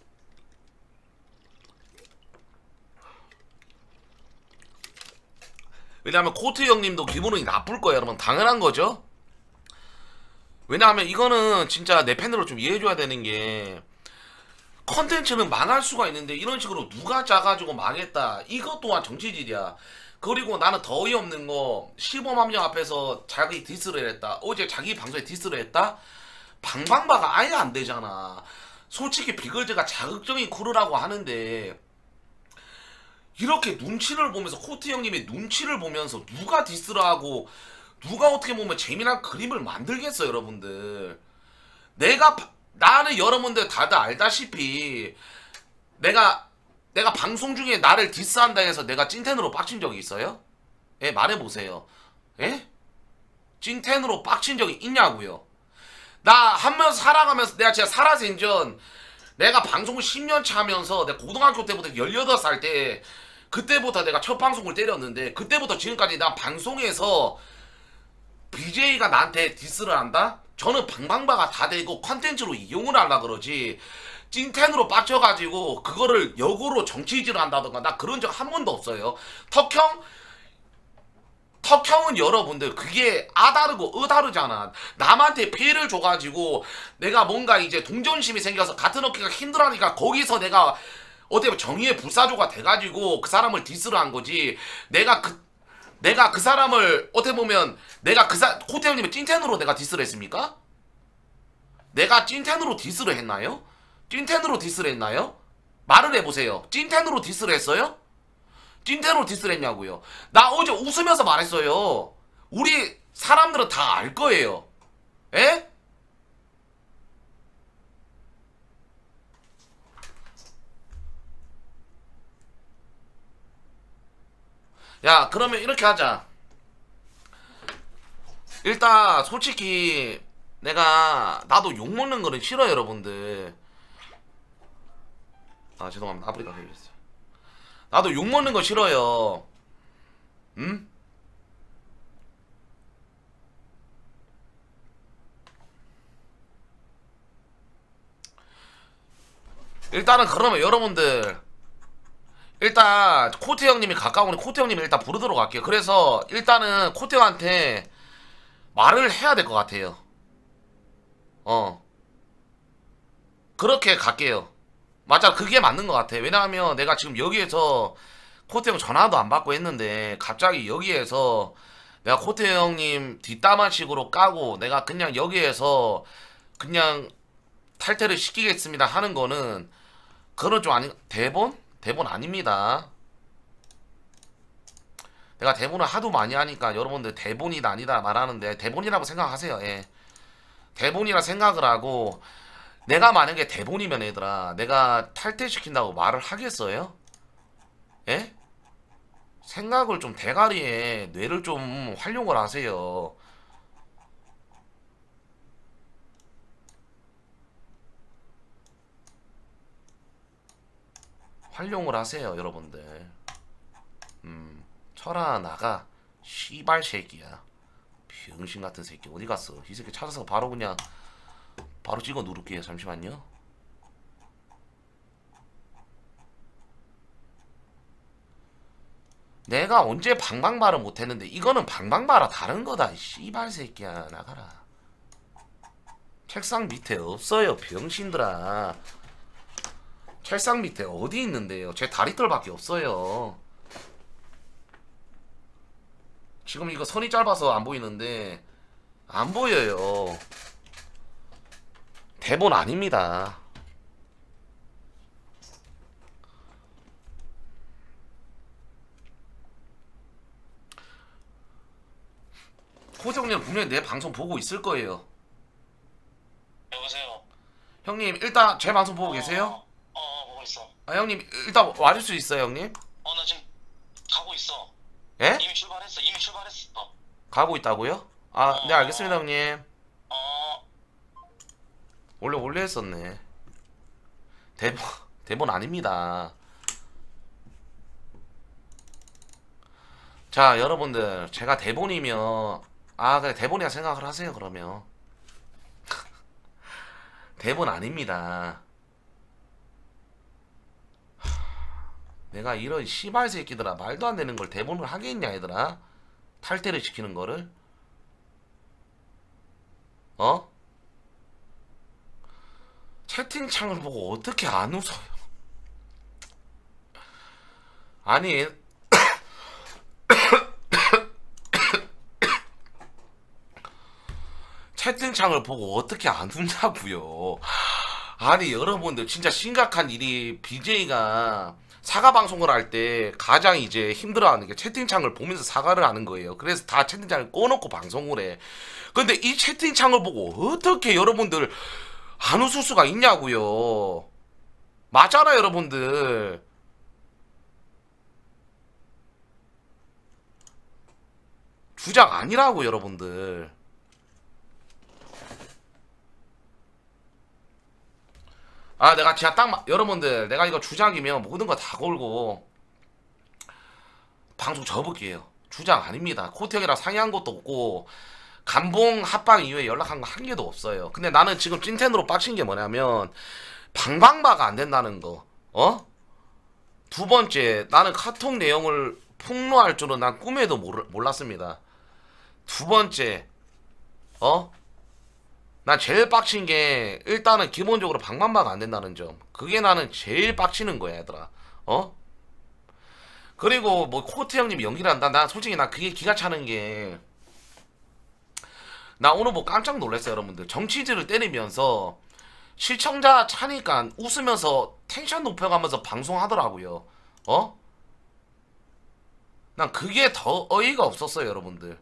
왜냐하면 코트 형님도 기분이 나쁠 거예요 여러분. 당연한 거죠. 왜냐하면 이거는 진짜 내 팬으로 좀 이해해줘야 되는 게, 컨텐츠는 망할 수가 있는데 이런 식으로 누가 짜가지고 망했다, 이것 또한 정치질이야. 그리고 나는 더 어이없는 거, 십오만 명 앞에서 자기 디스를 했다, 어제 자기 방송에 디스를 했다, 방방바가 아예 안 되잖아. 솔직히 비글즈가 자극적인 크루라고 하는데 이렇게 눈치를 보면서, 코트 형님의 눈치를 보면서 누가 디스를 하고 누가 어떻게 보면 재미난 그림을 만들겠어 여러분들. 내가 나는 여러분들 다들 알다시피 내가 내가 방송 중에 나를 디스한다 해서 내가 찐텐으로 빡친 적이 있어요? 예, 말해보세요. 예? 찐텐으로 빡친 적이 있냐고요. 나 하면서 살아가면서 내가 진짜 살아생전 내가 방송을 십 년 차 하면서 내가 고등학교 때부터 열여덟 살 때 그때부터 내가 첫 방송을 때렸는데, 그때부터 지금까지 나 방송에서 비제이가 나한테 디스를 한다? 저는 방방바가 다 되고 컨텐츠로 이용을 하려 그러지, 찐텐으로 빡쳐가지고 그거를 역으로 정치질을 한다던가 나 그런 적 한 번도 없어요. 턱형? 턱형은 여러분들 그게 아다르고 으다르잖아. 남한테 피해를 줘가지고 내가 뭔가 이제 동정심이 생겨서 같은 어깨가 힘들어하니까 거기서 내가 어떻게 보면 정의의 불사조가 돼가지고 그 사람을 디스를 한 거지. 내가 그 내가 그 사람을 어떻게 보면 내가 그 사 코트 형님의 찐텐으로 내가 디스를 했습니까? 내가 찐텐으로 디스를 했나요? 찐텐으로 디스를 했나요? 말을 해보세요. 찐텐으로 디스를 했어요? 찐텐으로 디스를 했냐고요. 나 어제 웃으면서 말했어요. 우리 사람들은 다 알 거예요. 에? 야, 그러면 이렇게 하자. 일단 솔직히 내가 나도 욕먹는 거는 싫어 여러분들. 아 죄송합니다. 아프리카 걸렸어요. 나도 욕먹는 거 싫어요. 응? 일단은 그러면 여러분들, 일단 코트 형님이 가까우니 코트 형님이 일단 부르도록 할게요. 그래서 일단은 코트 형한테 말을 해야 될 것 같아요. 어 그렇게 갈게요. 맞아, 그게 맞는 것 같아. 왜냐하면 내가 지금 여기에서 코트 형 전화도 안 받고 했는데 갑자기 여기에서 내가 코트 형님 뒷담화식으로 까고 내가 그냥 여기에서 그냥 탈퇴를 시키겠습니다 하는 거는 그건 좀 아니. 대본? 대본 아닙니다. 내가 대본을 하도 많이 하니까 여러분들 대본이다 아니다 말하는데 대본이라고 생각하세요. 예. 대본이라 생각을 하고, 내가 만약에 대본이면 얘들아 내가 탈퇴시킨다고 말을 하겠어요? 예? 생각을 좀, 대가리에 뇌를 좀 활용을 하세요. 활용을 하세요 여러분들. 음 철아 나가 씨발 새끼야. 병신 같은 새끼 어디 갔어? 이 새끼 찾아서 바로 그냥 바로 찍어 누를게요. 잠시만요. 내가 언제 방방바를 못했는데 이거는 방방바라 다른 거다. 씨발 새끼야 나가라. 책상 밑에 없어요 병신들아. 책상 밑에 어디 있는데요? 제 다리털밖에 없어요. 지금 이거 선이 짧아서 안 보이는데 안 보여요. 대본 아닙니다. 호정님 분명히 내 방송 보고 있을 거예요. 여보세요. 형님 일단 제 방송 보고 어, 계세요? 어, 어, 보고 있어. 아 형님 일단 와줄 수 있어요 형님? 어, 나 지금 가고 있어. 예? 이미 출발했어. 이미 출발했어. 가고 있다고요? 아 네 알겠습니다 형님. 어, 원래 원래 했었네. 대본 대본 아닙니다. 자, 여러분들, 제가 대본이면 아 그래 대본이라 생각을 하세요. 그러면 대본 아닙니다. 내가 이런 씨발 새끼들아, 말도 안 되는 걸 대본을 하겠냐 얘들아. 탈퇴를 시키는 거를. 어? 채팅창을 보고 어떻게 안 웃어요? 아니 채팅창을 보고 어떻게 안 웃냐고요. 아니 여러분들, 진짜 심각한 일이, 비제이가 사과 방송을 할 때 가장 이제 힘들어하는 게 채팅창을 보면서 사과를 하는 거예요. 그래서 다 채팅창을 꺼놓고 방송을 해. 근데 이 채팅창을 보고 어떻게 여러분들 안 웃을 수가 있냐고요. 맞잖아 여러분들. 주작 아니라고 여러분들. 아 내가 진짜 딱 마- 여러분들, 내가 이거 주작이면 모든 거 다 걸고 방송 접을게요. 주작 아닙니다. 코트 형이랑 상의한 것도 없고 감봉 합방 이후에 연락한 거 한 개도 없어요. 근데 나는 지금 찐텐으로 빡친 게 뭐냐면 방방바가 안 된다는 거. 어? 두 번째, 나는 카톡 내용을 폭로할 줄은 난 꿈에도 모르, 몰랐습니다. 두 번째, 어? 난 제일 빡친 게 일단은 기본적으로 방방바가 안 된다는 점. 그게 나는 제일 빡치는 거야 얘들아. 어? 그리고 뭐 코트 형님이 연기를 한다. 난 솔직히 나 그게 기가 차는 게, 나 오늘 뭐 깜짝 놀랐어요 여러분들. 정치질을 때리면서 시청자 차니까 웃으면서 텐션 높여가면서 방송하더라고요. 어? 난 그게 더 어이가 없었어요 여러분들.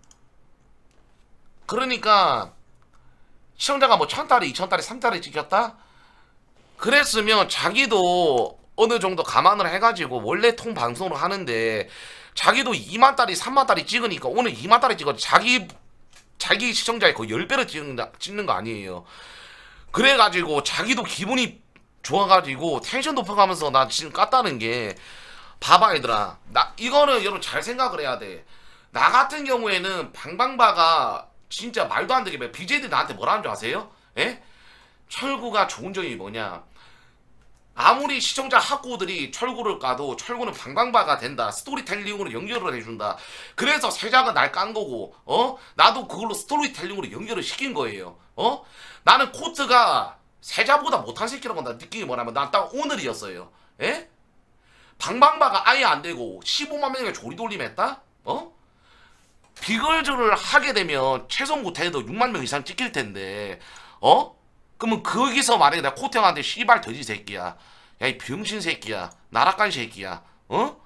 그러니까 시청자가 뭐 천달이, 이천달이, 삼달이 찍혔다? 그랬으면 자기도 어느 정도 감안을 해가지고 원래 통 방송을 하는데, 자기도 이만달이, 삼만달이 찍으니까 오늘 이만달이 찍어 자기 자기 시청자의 거의 십 배를 찍는, 찍는 거 아니에요. 그래가지고 자기도 기분이 좋아가지고 텐션 높여가면서 나 지금 깠다는 게, 봐봐 얘들아, 나 이거는 여러분 잘 생각을 해야 돼. 나 같은 경우에는 방방바가 진짜 말도 안 되게 비제이들이 나한테 뭐라는 줄 아세요? 예? 철구가 좋은 점이 뭐냐, 아무리 시청자 학구들이 철구를 까도 철구는 방방바가 된다, 스토리텔링으로 연결을 해준다. 그래서 세자가 날 깐 거고, 어? 나도 그걸로 스토리텔링으로 연결을 시킨 거예요. 어? 나는 코트가 세자보다 못한 새끼라고 나 느낀 게 뭐냐면, 난 딱 오늘이었어요. 예? 방방바가 아예 안 되고 십오만 명의 조리돌림 했다? 어? 비글즈를 하게 되면 최소 못해도 육만 명 이상 찍힐 텐데, 어? 그러면 거기서 만약에 내가 코트 형한테 씨발 돼지 새끼야, 야 이 병신 새끼야, 나락간 새끼야, 어?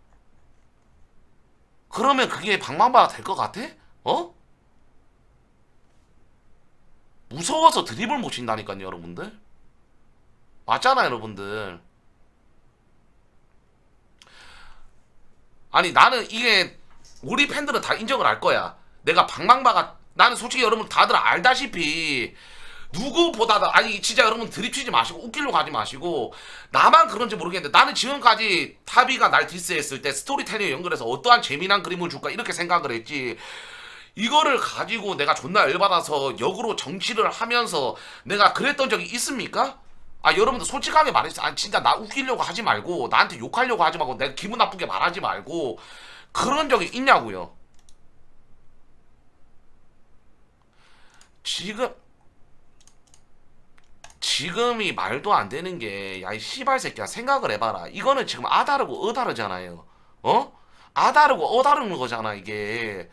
그러면 그게 방방바가 될 것 같아? 어? 무서워서 드립을 못 친다니까요 여러분들. 맞잖아 여러분들. 아니 나는 이게 우리 팬들은 다 인정을 할 거야. 내가 방방바가, 나는 솔직히 여러분 다들 알다시피 누구보다도, 아니 진짜 여러분 드립치지 마시고 웃기려고 하지 마시고, 나만 그런지 모르겠는데 나는 지금까지 타비가 날 디스했을 때 스토리텔링 연결해서 어떠한 재미난 그림을 줄까 이렇게 생각을 했지, 이거를 가지고 내가 존나 열받아서 역으로 정치를 하면서 내가 그랬던 적이 있습니까? 아 여러분들 솔직하게 말해주세요. 아니 진짜 나 웃기려고 하지 말고, 나한테 욕하려고 하지 말고, 내가 기분 나쁘게 말하지 말고, 그런 적이 있냐고요. 지금 지금이 말도 안 되는 게, 야 이 씨발 새끼야 생각을 해봐라. 이거는 지금 아다르고 어다르잖아요. 어? 아다르고 어다르는 거잖아 이게.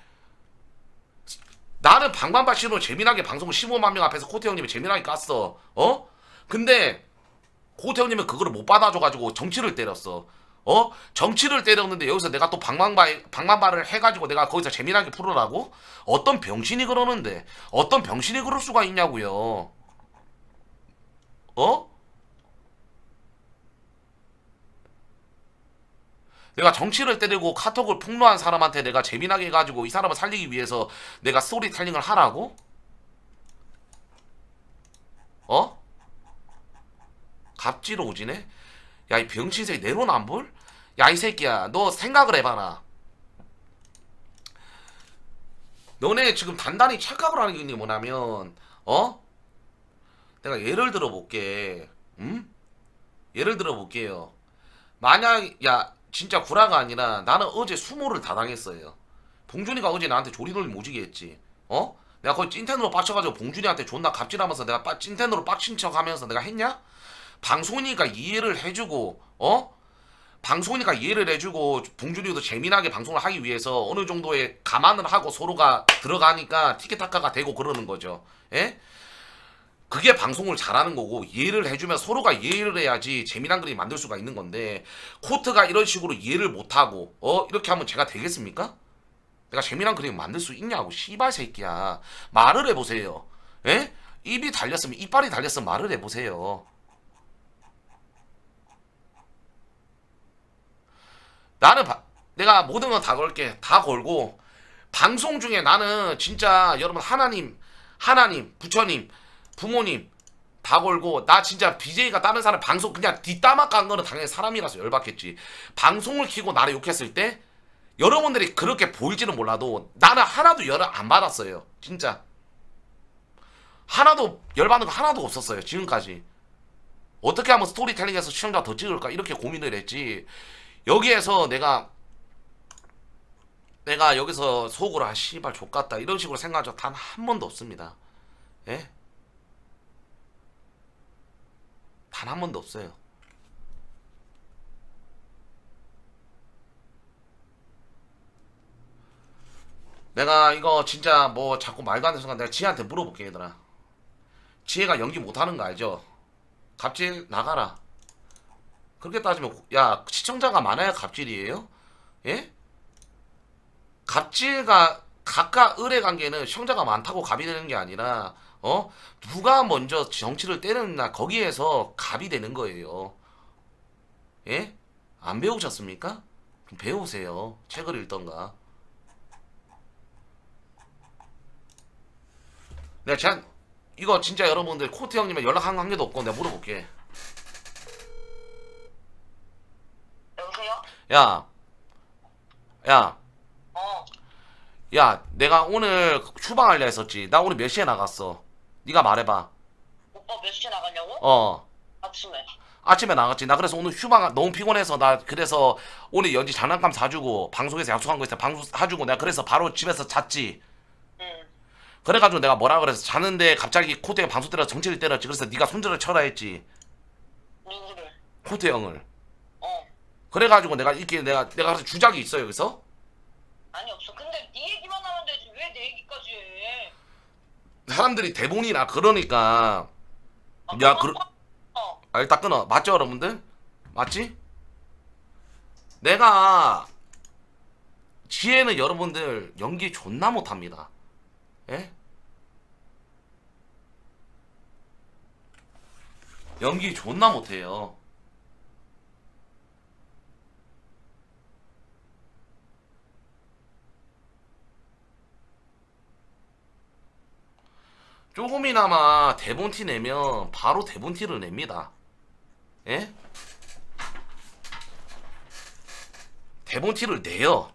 나는 방방바 씨로 재미나게 방송을 십오만 명 앞에서 코트 형님이 재미나게 깠어. 어? 근데 코트 형님은 그거를 못 받아줘가지고 정치를 때렸어. 어? 정치를 때렸는데 여기서 내가 또 방방바, 방방바를 해가지고 내가 거기서 재미나게 풀으라고? 어떤 병신이 그러는데, 어떤 병신이 그럴 수가 있냐고요. 어? 내가 정치를 때리고 카톡을 폭로한 사람한테 내가 재미나게 해가지고 이 사람을 살리기 위해서 내가 스토리텔링을 하라고? 어? 갑질 오지네? 야 이 병신 새끼 내로는 안 볼? 야 이 새끼야 너 생각을 해봐라. 너네 지금 단단히 착각을 하는 게 뭐냐면 어? 내가 예를 들어 볼게. 음? 예를 들어 볼게요. 만약 야 진짜 구라가 아니라 나는 어제 수모를 다 당했어요. 봉준이가 어제 나한테 조리돌림 모지게 했지. 어? 내가 거의 찐텐으로 빡쳐가지고 봉준이한테 존나 갑질하면서 내가 빠, 찐텐으로 빡친 척 하면서 내가 했냐? 방송이니까 이해를 해주고 어? 방송이니까 이해를 해주고 봉준이도 재미나게 방송을 하기 위해서 어느 정도의 감안을 하고 서로가 들어가니까 티켓타카가 되고 그러는 거죠. 예? 그게 방송을 잘하는 거고 이해를 해주면 서로가 이해를 해야지 재미난 그림 만들 수가 있는 건데 코트가 이런 식으로 이해를 못하고 어? 이렇게 하면 제가 되겠습니까? 내가 재미난 그림 만들 수 있냐고 씨발 새끼야. 말을 해보세요. 예? 입이 달렸으면 이빨이 달렸으면 말을 해보세요. 나는 바, 내가 모든 건 다 걸게. 다 걸고 방송 중에 나는 진짜 여러분 하나님 하나님 부처님 부모님 다 걸고 나 진짜 비제이가 다른 사람 방송 그냥 뒷담화 깐 거는 당연히 사람이라서 열받겠지. 방송을 키고 나를 욕했을 때 여러분들이 그렇게 보일지는 몰라도 나는 하나도 열을 안 받았어요. 진짜 하나도 열받는 거 하나도 없었어요. 지금까지 어떻게 하면 스토리텔링에서 시청자 더 찍을까 이렇게 고민을 했지. 여기에서 내가 내가 여기서 속으로 아 씨발 족같다 이런 식으로 생각한 적 단 한 번도 없습니다. 예? 단 한 번도 없어요. 내가 이거 진짜 뭐 자꾸 말도 안 되는 순간 내가 지혜한테 물어볼게. 얘들아 지혜가 연기 못하는 거 알죠? 갑질 나가라. 그렇게 따지면 야 시청자가 많아야 갑질이에요? 예? 갑질과 갑과 을의 관계는 시청자가 많다고 갑이 되는 게 아니라 어? 누가 먼저 정치를 때렸나 거기에서 갑이 되는 거예요. 예? 안 배우셨습니까? 좀 배우세요. 책을 읽던가. 내가 제가 이거 진짜 여러분들 코트 형님의 연락 한 관계도 없고 내가 물어볼게. 여보세요? 야, 야, 어. 야, 내가 오늘 휴방하려 했었지. 나 오늘 몇 시에 나갔어? 네가 말해봐. 오빠 몇 시에 나가냐고? 어, 아침에. 아침에 나갔지. 나 그래서 오늘 휴방 너무 피곤해서 나 그래서 오늘 연지 장난감 사주고 방송에서 약속한 거 있어 방송 사주고 내가 그래서 바로 집에서 잤지. 응. 그래가지고 내가 뭐라 그래서 자는데 갑자기 코트 형 방송 때려 정치를 때렸지. 그래서 네가 손절을 쳐라 했지. 누구를? 코트 형을. 어. 그래가지고 내가 이렇게 내가 내가 그래서 주작이 있어 여기서. 아니 없어. 근데 네 얘기만 하면 되지. 왜 내 얘기까지 해? 사람들이 대본이나 그러니까 아, 야, 그만 그- 봐. 어. 아 일단 끊어. 맞죠 여러분들? 맞지? 내가 지혜는 여러분들 연기 존나 못합니다. 예? 연기 존나 못해요. 조금이나마 대본 티 내면 바로 대본 티를 냅니다. 예? 대본 티를 내요.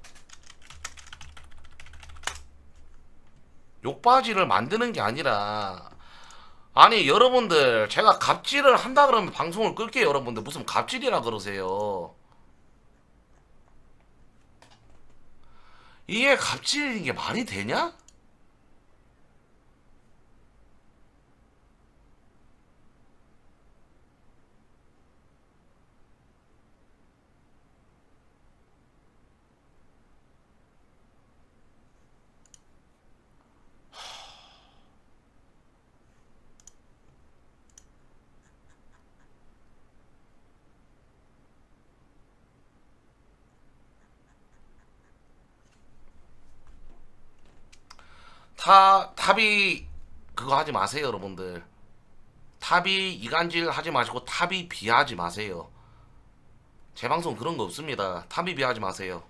욕바지를 만드는 게 아니라 아니 여러분들 제가 갑질을 한다 그러면 방송을 끌게요. 여러분들 무슨 갑질이라 그러세요. 이게 갑질인 게 말이 되냐? 타, 탑이 그거 하지 마세요 여러분들. 탑이 이간질 하지 마시고 탑이 비하하지 마세요. 제 방송 그런 거 없습니다. 탑이 비하하지 마세요.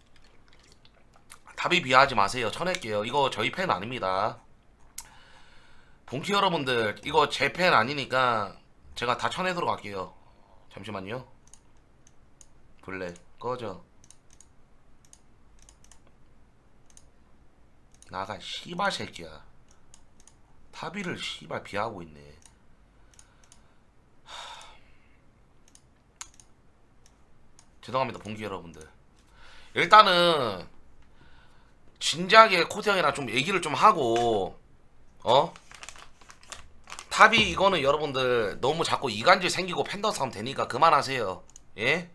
탑이 비하하지 마세요. 쳐낼게요. 이거 저희 팬 아닙니다. 본키 여러분들 이거 제 팬 아니니까 제가 다 쳐내도록 할게요. 잠시만요. 블랙 꺼져. 나가 씨발 새끼야. 타비를 씨발 비하고 있네. 하... 죄송합니다 본기 여러분들. 일단은 진지하게 코트 형이랑 좀 얘기를 좀 하고 어? 탑이 이거는 여러분들 너무 자꾸 이간질 생기고 팬더 싸움 되니까 그만하세요. 예?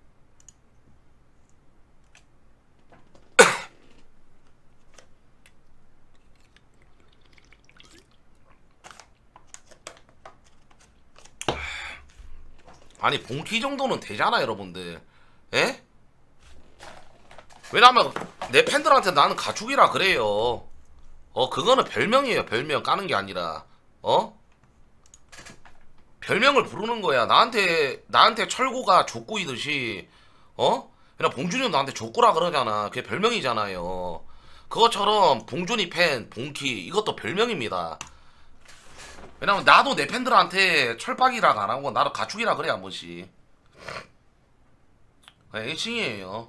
아니 본키 정도는 되잖아 여러분들. 예? 왜냐면 내 팬들한테 나는 가축이라 그래요. 어 그거는 별명이에요. 별명 까는 게 아니라 어? 별명을 부르는 거야. 나한테 나한테 철구가 족구이듯이 어? 그냥 봉준이도 나한테 족구라 그러잖아. 그게 별명이잖아요. 그것처럼 봉준이 팬, 봉키 이것도 별명입니다. 왜냐면 나도 내 팬들한테 철박이라 안 하고 나를 가축이라 그래 한 번씩. 그냥 애칭이에요.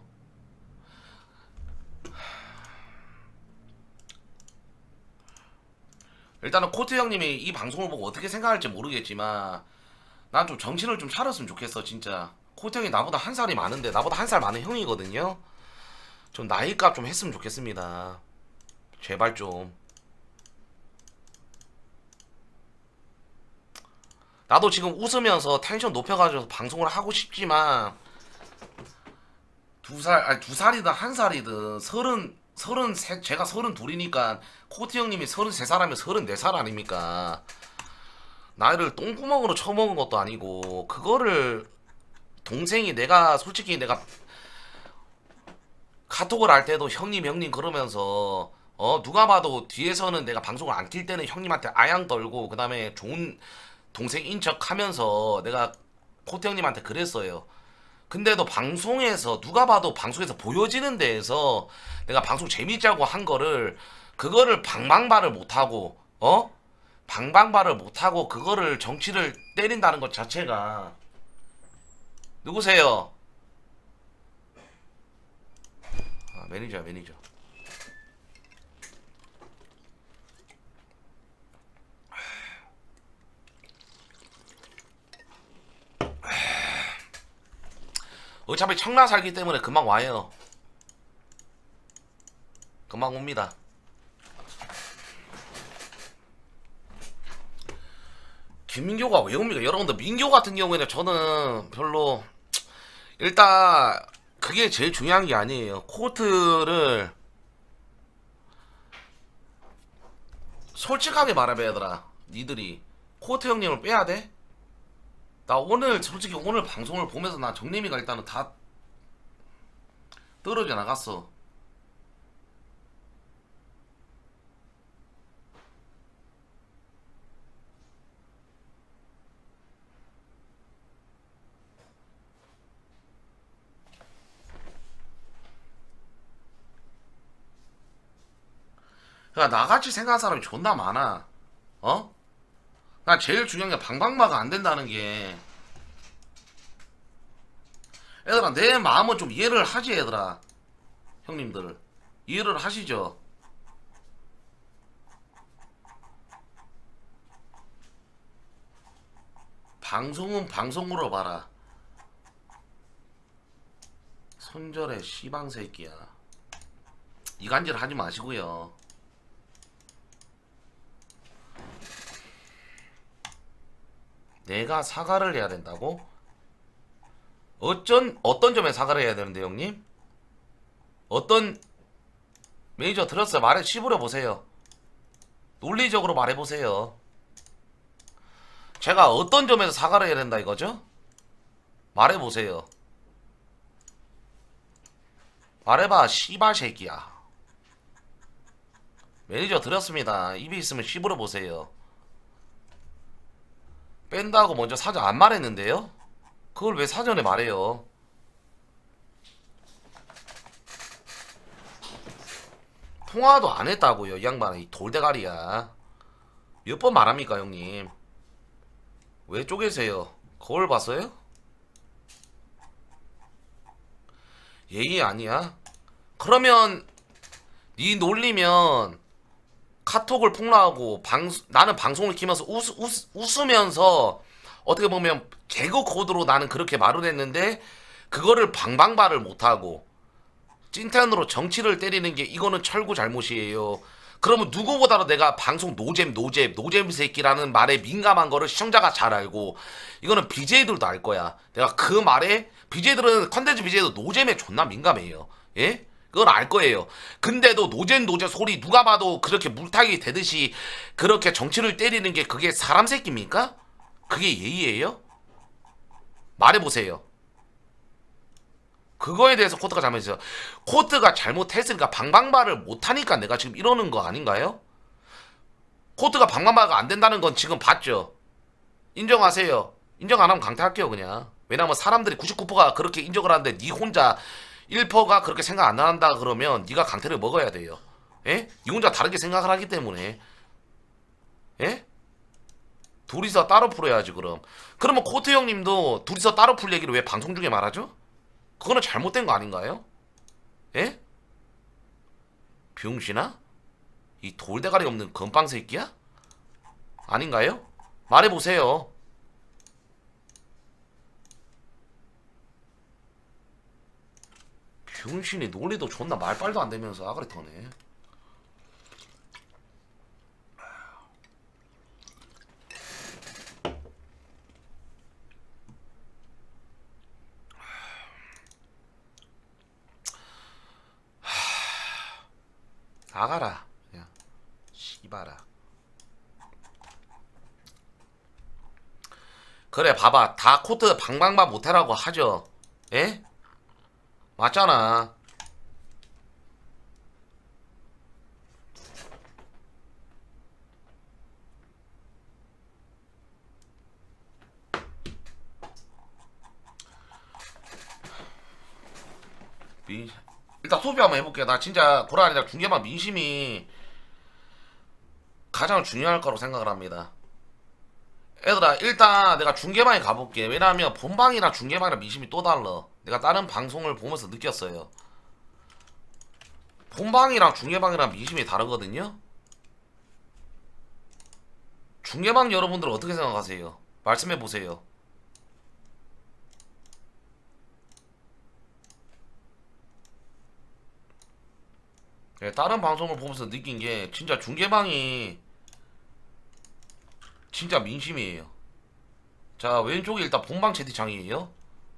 일단은 코트 형님이 이 방송을 보고 어떻게 생각할지 모르겠지만 난 좀 정신을 좀 차렸으면 좋겠어 진짜. 코트 형이 나보다 한 살이 많은데 나보다 한 살 많은 형이거든요. 좀 나이값 좀 했으면 좋겠습니다. 제발 좀. 나도 지금 웃으면서 텐션 높여가지고 방송을 하고 싶지만 두 살, 아니 두 살이든 한 살이든 서른 서른 세, 제가 서른 둘이니까 코트 형님이 서른 세 살이면 서른 네 살 아닙니까? 나이를 똥구멍으로 쳐먹은 것도 아니고 그거를 동생이 내가 솔직히 내가 카톡을 할 때도 형님 형님 그러면서 어 누가 봐도 뒤에서는 내가 방송을 안 킬 때는 형님한테 아양 떨고 그 다음에 좋은 동생인 척 하면서 내가 코트 형님한테 그랬어요. 근데도 방송에서 누가 봐도 방송에서 보여지는 데에서 내가 방송 재밌자고 한 거를 그거를 방방발을 못하고 어? 방방발을 못하고 그거를 정치를 때린다는 것 자체가 누구세요? 아 매니저야 매니저. 어차피 청라 살기 때문에 금방 와요. 금방 옵니다. 김민교가 왜 옵니까? 여러분들 민교 같은 경우에는 저는 별로 일단 그게 제일 중요한 게 아니에요. 코트를 솔직하게 말하면 얘들아 니들이 코트 형님을 빼야 돼? 나 오늘 솔직히 오늘 방송을 보면서 나 정림이가 일단은 다 떨어져 나갔어. 그러니까 나같이 생각하는 사람이 존나 많아. 어? 나 제일 중요한 게 방방마가 안 된다는 게 얘들아 내 마음은 좀 이해를 하지 얘들아. 형님들 이해를 하시죠? 방송은 방송으로 봐라. 손절의 씨방새끼야. 이간질 하지 마시고요. 내가 사과를 해야 된다고? 어쩐 어떤 점에 사과를 해야 되는데 형님? 어떤 매니저 들었어요? 말해 씹으려 보세요. 논리적으로 말해보세요. 제가 어떤 점에서 사과를 해야 된다 이거죠? 말해보세요. 말해봐 씨발 새끼야. 매니저 들었습니다. 입이 있으면 씹으려 보세요. 뺀다고 먼저 사전 안 말했는데요? 그걸 왜 사전에 말해요? 통화도 안 했다고요. 이 양반은 이 돌대가리야. 몇 번 말합니까 형님? 왜 쪼개세요? 거울 봤어요? 예의 아니야? 그러면 네 놀리면 카톡을 폭로하고 방 나는 방송을 키면서 웃, 웃, 웃으면서 어떻게 보면 개그 코드로 나는 그렇게 말을 했는데 그거를 방방발을 못하고 찐텐으로 정치를 때리는 게 이거는 철구 잘못이에요. 그러면 누구보다도 내가 방송 노잼 노잼 노잼 새끼라는 말에 민감한 거를 시청자가 잘 알고 이거는 비제이들도 알 거야. 내가 그 말에 비제이들은 컨텐츠 비제이도 노잼에 존나 민감해요. 예? 그건 알 거예요. 근데도 노잼 노잼 소리 누가 봐도 그렇게 물타기 되듯이 그렇게 정치를 때리는 게 그게 사람 새끼입니까? 그게 예의예요? 말해보세요. 그거에 대해서 코트가 잘못했어요. 코트가 잘못했으니까 방방발을 못하니까 내가 지금 이러는 거 아닌가요? 코트가 방방발가 안 된다는 건 지금 봤죠? 인정하세요. 인정 안 하면 강퇴할게요 그냥. 왜냐면 사람들이 구십구 퍼센트가 그렇게 인정을 하는데 니 혼자 일 퍼센트가 그렇게 생각 안 한다 그러면 니가 강퇴를 먹어야 돼요. 예? 니 혼자 다르게 생각을 하기 때문에. 예? 둘이서 따로 풀어야지 그럼. 그러면 코트 형님도 둘이서 따로 풀 얘기를 왜 방송 중에 말하죠? 그거는 잘못된 거 아닌가요? 예? 병신아? 이 돌대가리 없는 건빵 새끼야? 아닌가요? 말해보세요. 병신이 논리도 존나 말빨도 안 되면서 아가리 터네. 나가라 그냥 씨발아. 그래 봐봐 다 코트 방방바 못해라고 하죠. 예? 맞잖아. 민... 일단 소비 한번 해볼게요. 나 진짜 고라니랑 중계만 민심이 가장 중요할 거라고 생각을 합니다. 얘들아 일단 내가 중계방에 가볼게. 왜냐하면 본방이랑 중계방이랑 민심이 또 달라. 내가 다른 방송을 보면서 느꼈어요. 본방이랑 중계방이랑 민심이 다르거든요. 중계방 여러분들 어떻게 생각하세요? 말씀해보세요. 네, 다른 방송을 보면서 느낀 게 진짜 중계방이 진짜 민심이에요. 자 왼쪽이 일단 본방 채팅창이에요.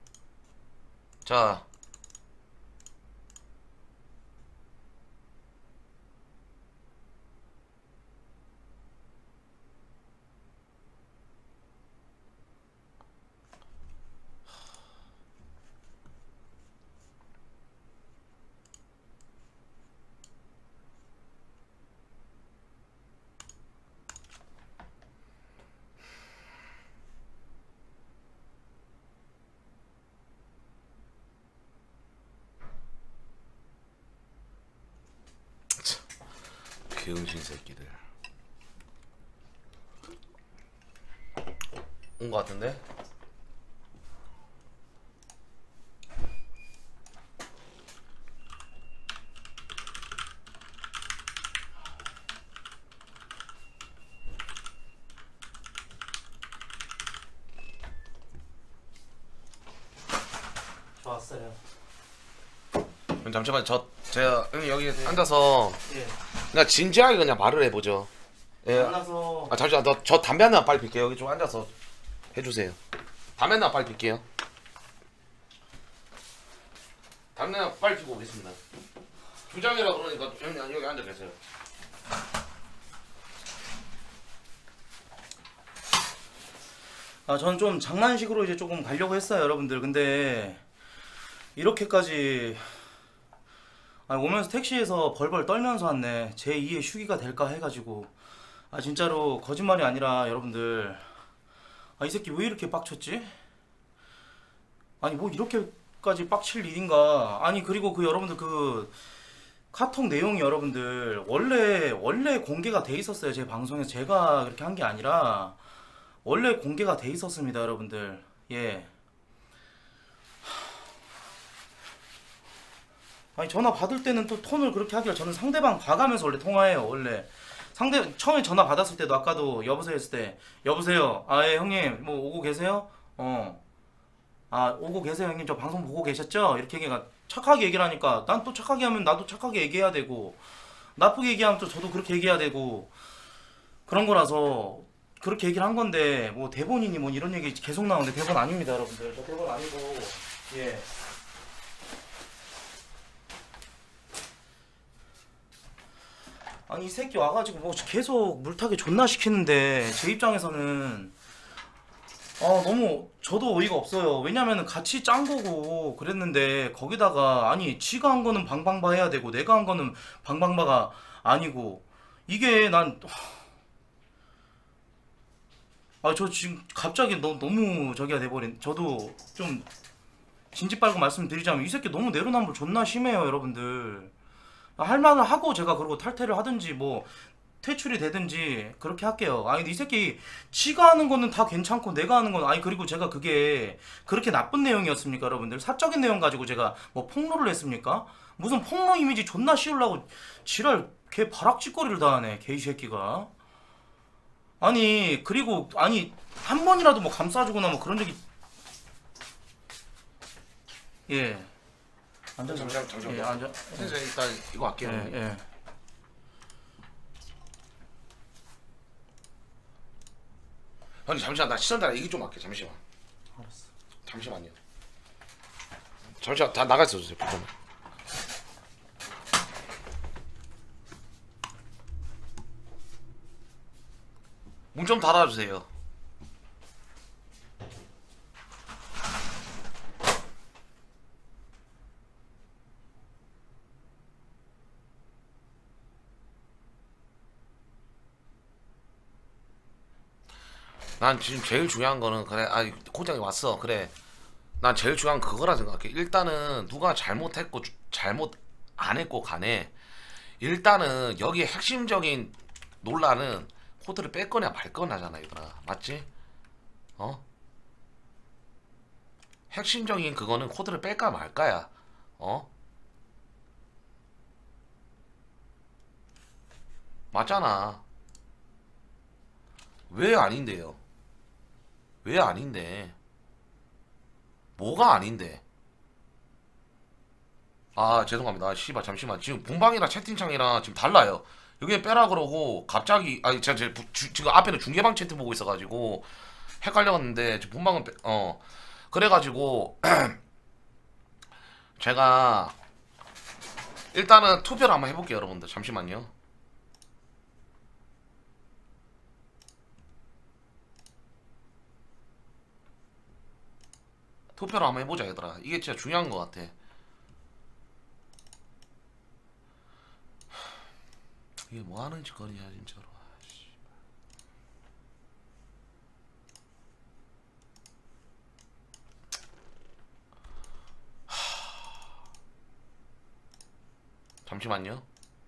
자 병신 새끼들 온 거 같은데? 좋았어요. 잠시만 저 제가 형님 여기 앉아서 예. 그냥 진지하게 그냥 말을 해보죠. 예. 만나서 아 잠시만 너 저 담배 하나 빨리 필게요. 여기 좀 앉아서 해주세요. 담배 하나 빨리 필게요. 담배 하나 빨리 피고 오겠습니다. 주장이라 그러니까 형님 여기 앉아 계세요. 아, 전 좀 장난식으로 이제 조금 가려고 했어요, 여러분들. 근데 이렇게까지 아, 오면서 택시에서 벌벌 떨면서 왔네. 제이의 휴기가 될까 해가지고. 아, 진짜로 거짓말이 아니라 여러분들. 아, 이 새끼 왜 이렇게 빡쳤지? 아니, 뭐 이렇게까지 빡칠 일인가? 아니, 그리고 그 여러분들 그 카톡 내용이 여러분들 원래 원래 공개가 돼 있었어요. 제 방송에서 제가 그렇게 한 게 아니라 원래 공개가 돼 있었습니다, 여러분들. 예. 아니 전화 받을 때는 또 톤을 그렇게 하길래 저는 상대방 봐가면서 원래 통화해요. 원래 상대 처음에 전화 받았을 때도 아까도 여보세요 했을 때 여보세요. 아 예 형님 뭐 오고 계세요? 어. 아 오고 계세요 형님 저 방송 보고 계셨죠? 이렇게 얘기가 착하게 얘기를 하니까 난 또 착하게 하면 나도 착하게 얘기해야 되고 나쁘게 얘기하면 또 저도 그렇게 얘기해야 되고 그런 거라서 그렇게 얘기를 한 건데 뭐 대본이니 뭐 이런 얘기 계속 나오는데 대본 아닙니다 여러분들. 저 대본 아니고 예. 아니 이 새끼 와가지고 뭐 계속 물타기 존나 시키는데 제 입장에서는 아 너무 저도 어이가 없어요. 왜냐면은 같이 짠 거고 그랬는데 거기다가 아니 지가 한 거는 방방바 해야 되고 내가 한 거는 방방바가 아니고 이게 난 아 저 지금 갑자기 너, 너무 저기가 돼버린. 저도 좀 진지 빨고 말씀드리자면 이 새끼 너무 내로남불 존나 심해요 여러분들. 할 말을 하고 제가 그러고 탈퇴를 하든지 뭐 퇴출이 되든지 그렇게 할게요. 아니 근데 이 새끼 지가 하는 거는 다 괜찮고 내가 하는 건 아니 그리고 제가 그게 그렇게 나쁜 내용이었습니까 여러분들? 사적인 내용 가지고 제가 뭐 폭로를 했습니까? 무슨 폭로 이미지 존나 씌우려고 지랄 개 바락짓거리를 다 하네 개이 새끼가. 아니 그리고 아니 한 번이라도 뭐 감싸주거나 뭐 그런 적이 예 앉아 잠시만 잠시만. 예 앉아 선생님 일단 이거 할게요. 예 예. 형님 잠시만 나 시선다 얘기 좀 할게. 잠시만. 알았어. 잠시만요. 잠시만 다 나가 있어 주세요. 잠깐만. 문 좀 닫아주세요. 난 지금 제일 중요한 거는 그래 아 고장이 왔어 그래 난 제일 중요한 그거라 생각해. 일단은 누가 잘못했고 주- 잘못 안 했고 간에 일단은 여기에 핵심적인 논란은 코드를 뺄 거냐 말 거냐잖아 얘들아. 맞지? 어? 핵심적인 그거는 코드를 뺄까 말까야. 어? 맞잖아. 왜 아닌데요? 왜 아닌데? 뭐가 아닌데? 아 죄송합니다. 씨발 잠시만. 지금 본방이랑 채팅창이랑 지금 달라요. 여기 빼라 그러고 갑자기 아니 제가 제, 주, 지금 앞에는 중계방 채팅 보고 있어가지고 헷갈려갔는데 지금 본방은 빼, 어 그래가지고 제가 일단은 투표를 한번 해볼게요 여러분들. 잠시만요. 투표를 한번 해보자 얘들아. 이게 진짜 중요한 것 같아. 이게 뭐하는 짓거리야 진짜로. 아씨. 잠시만요.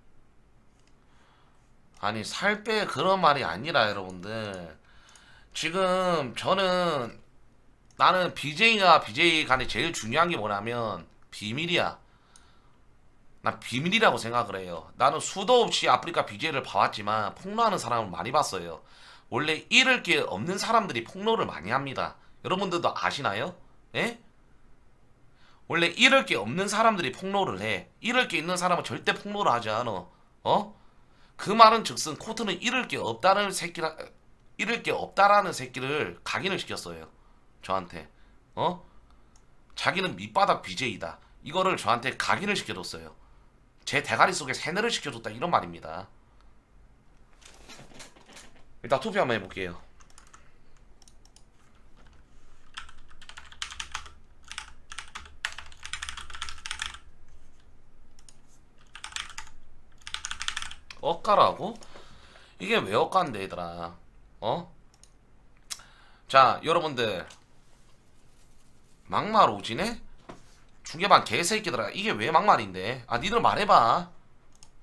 아니 살 빼 그런 말이 아니라 여러분들 지금 저는 나는 비제이가 비제이 간에 제일 중요한 게 뭐냐면 비밀이야. 난 비밀이라고 생각을 해요. 나는 수도 없이 아프리카 비제이를 봐왔지만 폭로하는 사람을 많이 봤어요. 원래 잃을 게 없는 사람들이 폭로를 많이 합니다. 여러분들도 아시나요? 예? 원래 잃을 게 없는 사람들이 폭로를 해. 잃을 게 있는 사람은 절대 폭로를 하지 않아. 어? 그 말은 즉슨 코트는 잃을 게 없다는 새끼라 잃을 게 없다라는 새끼를 각인을 시켰어요. 저한테. 어? 자기는 밑바닥 비제이다. 이거를 저한테 각인을 시켜줬어요. 제 대가리 속에 세뇌를 시켜줬다 이런 말입니다. 일단 투표 한번 해볼게요. 억가라고? 이게 왜 억가인데 얘들아. 어? 자 여러분들 막말 오지네? 중계반 개새끼들아 이게 왜 막말인데? 아 니들 말해봐.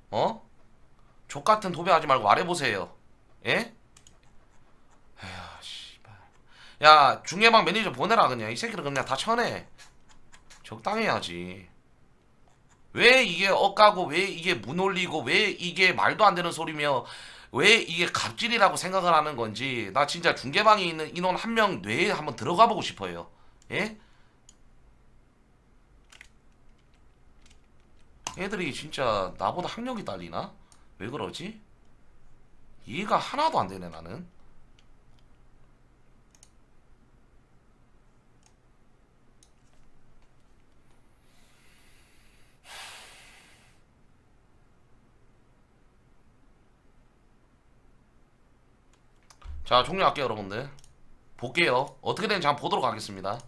어? 족같은 도배하지 말고 말해보세요. 예? 에휴 씨발. 야 중계방 매니저 보내라 그냥. 이 새끼를 그냥 다 쳐내. 적당히 해야지. 왜 이게 엇가고 왜 이게 무논리고 왜 이게 말도 안 되는 소리며 왜 이게 갑질이라고 생각을 하는 건지 나 진짜 중계방에 있는 인원 한 명 뇌에 한번 들어가 보고 싶어요. 예? 애들이 진짜 나보다 학력이 딸리나? 왜 그러지? 이해가 하나도 안 되네 나는. 자 종료할게요 여러분들. 볼게요. 어떻게 되는지 한번 보도록 하겠습니다.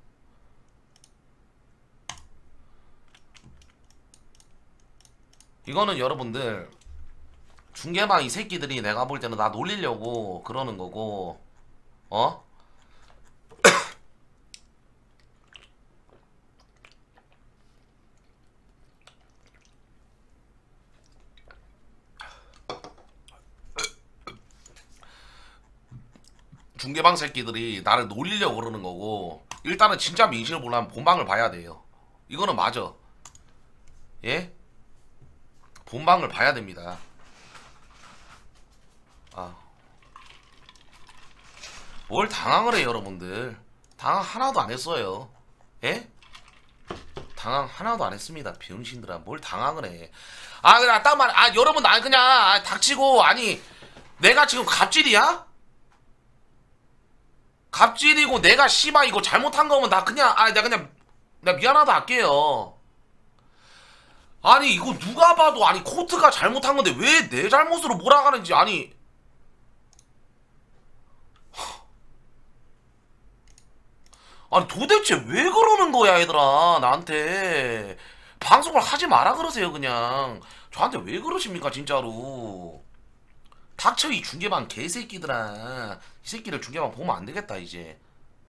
이거는 여러분들 중계방 이 새끼들이 내가 볼 때는 나 놀리려고 그러는 거고 어? 중계방 새끼들이 나를 놀리려고 그러는 거고 일단은 진짜 민심을 보려면 본방을 봐야 돼요. 이거는 맞아. 예? 본방을 봐야 됩니다. 아. 뭘 당황을 해 여러분들. 당황 하나도 안 했어요. 예? 당황 하나도 안 했습니다. 병신들아 뭘 당황을 해. 아 그냥 딱 말. 아 여러분 나 그냥 아, 닥치고. 아니 내가 지금 갑질이야? 갑질이고 내가 씨발 이거 잘못한 거면 나 그냥 아 내가 그냥 나 미안하다 할게요. 아니 이거 누가 봐도 아니 코트가 잘못한 건데 왜 내 잘못으로 몰아가는지. 아니 아니 도대체 왜 그러는 거야 얘들아. 나한테 방송을 하지 마라 그러세요. 그냥 저한테 왜 그러십니까 진짜로. 닥쳐 이 중계방 개새끼들아. 이 새끼들 중계방 보면 안 되겠다 이제.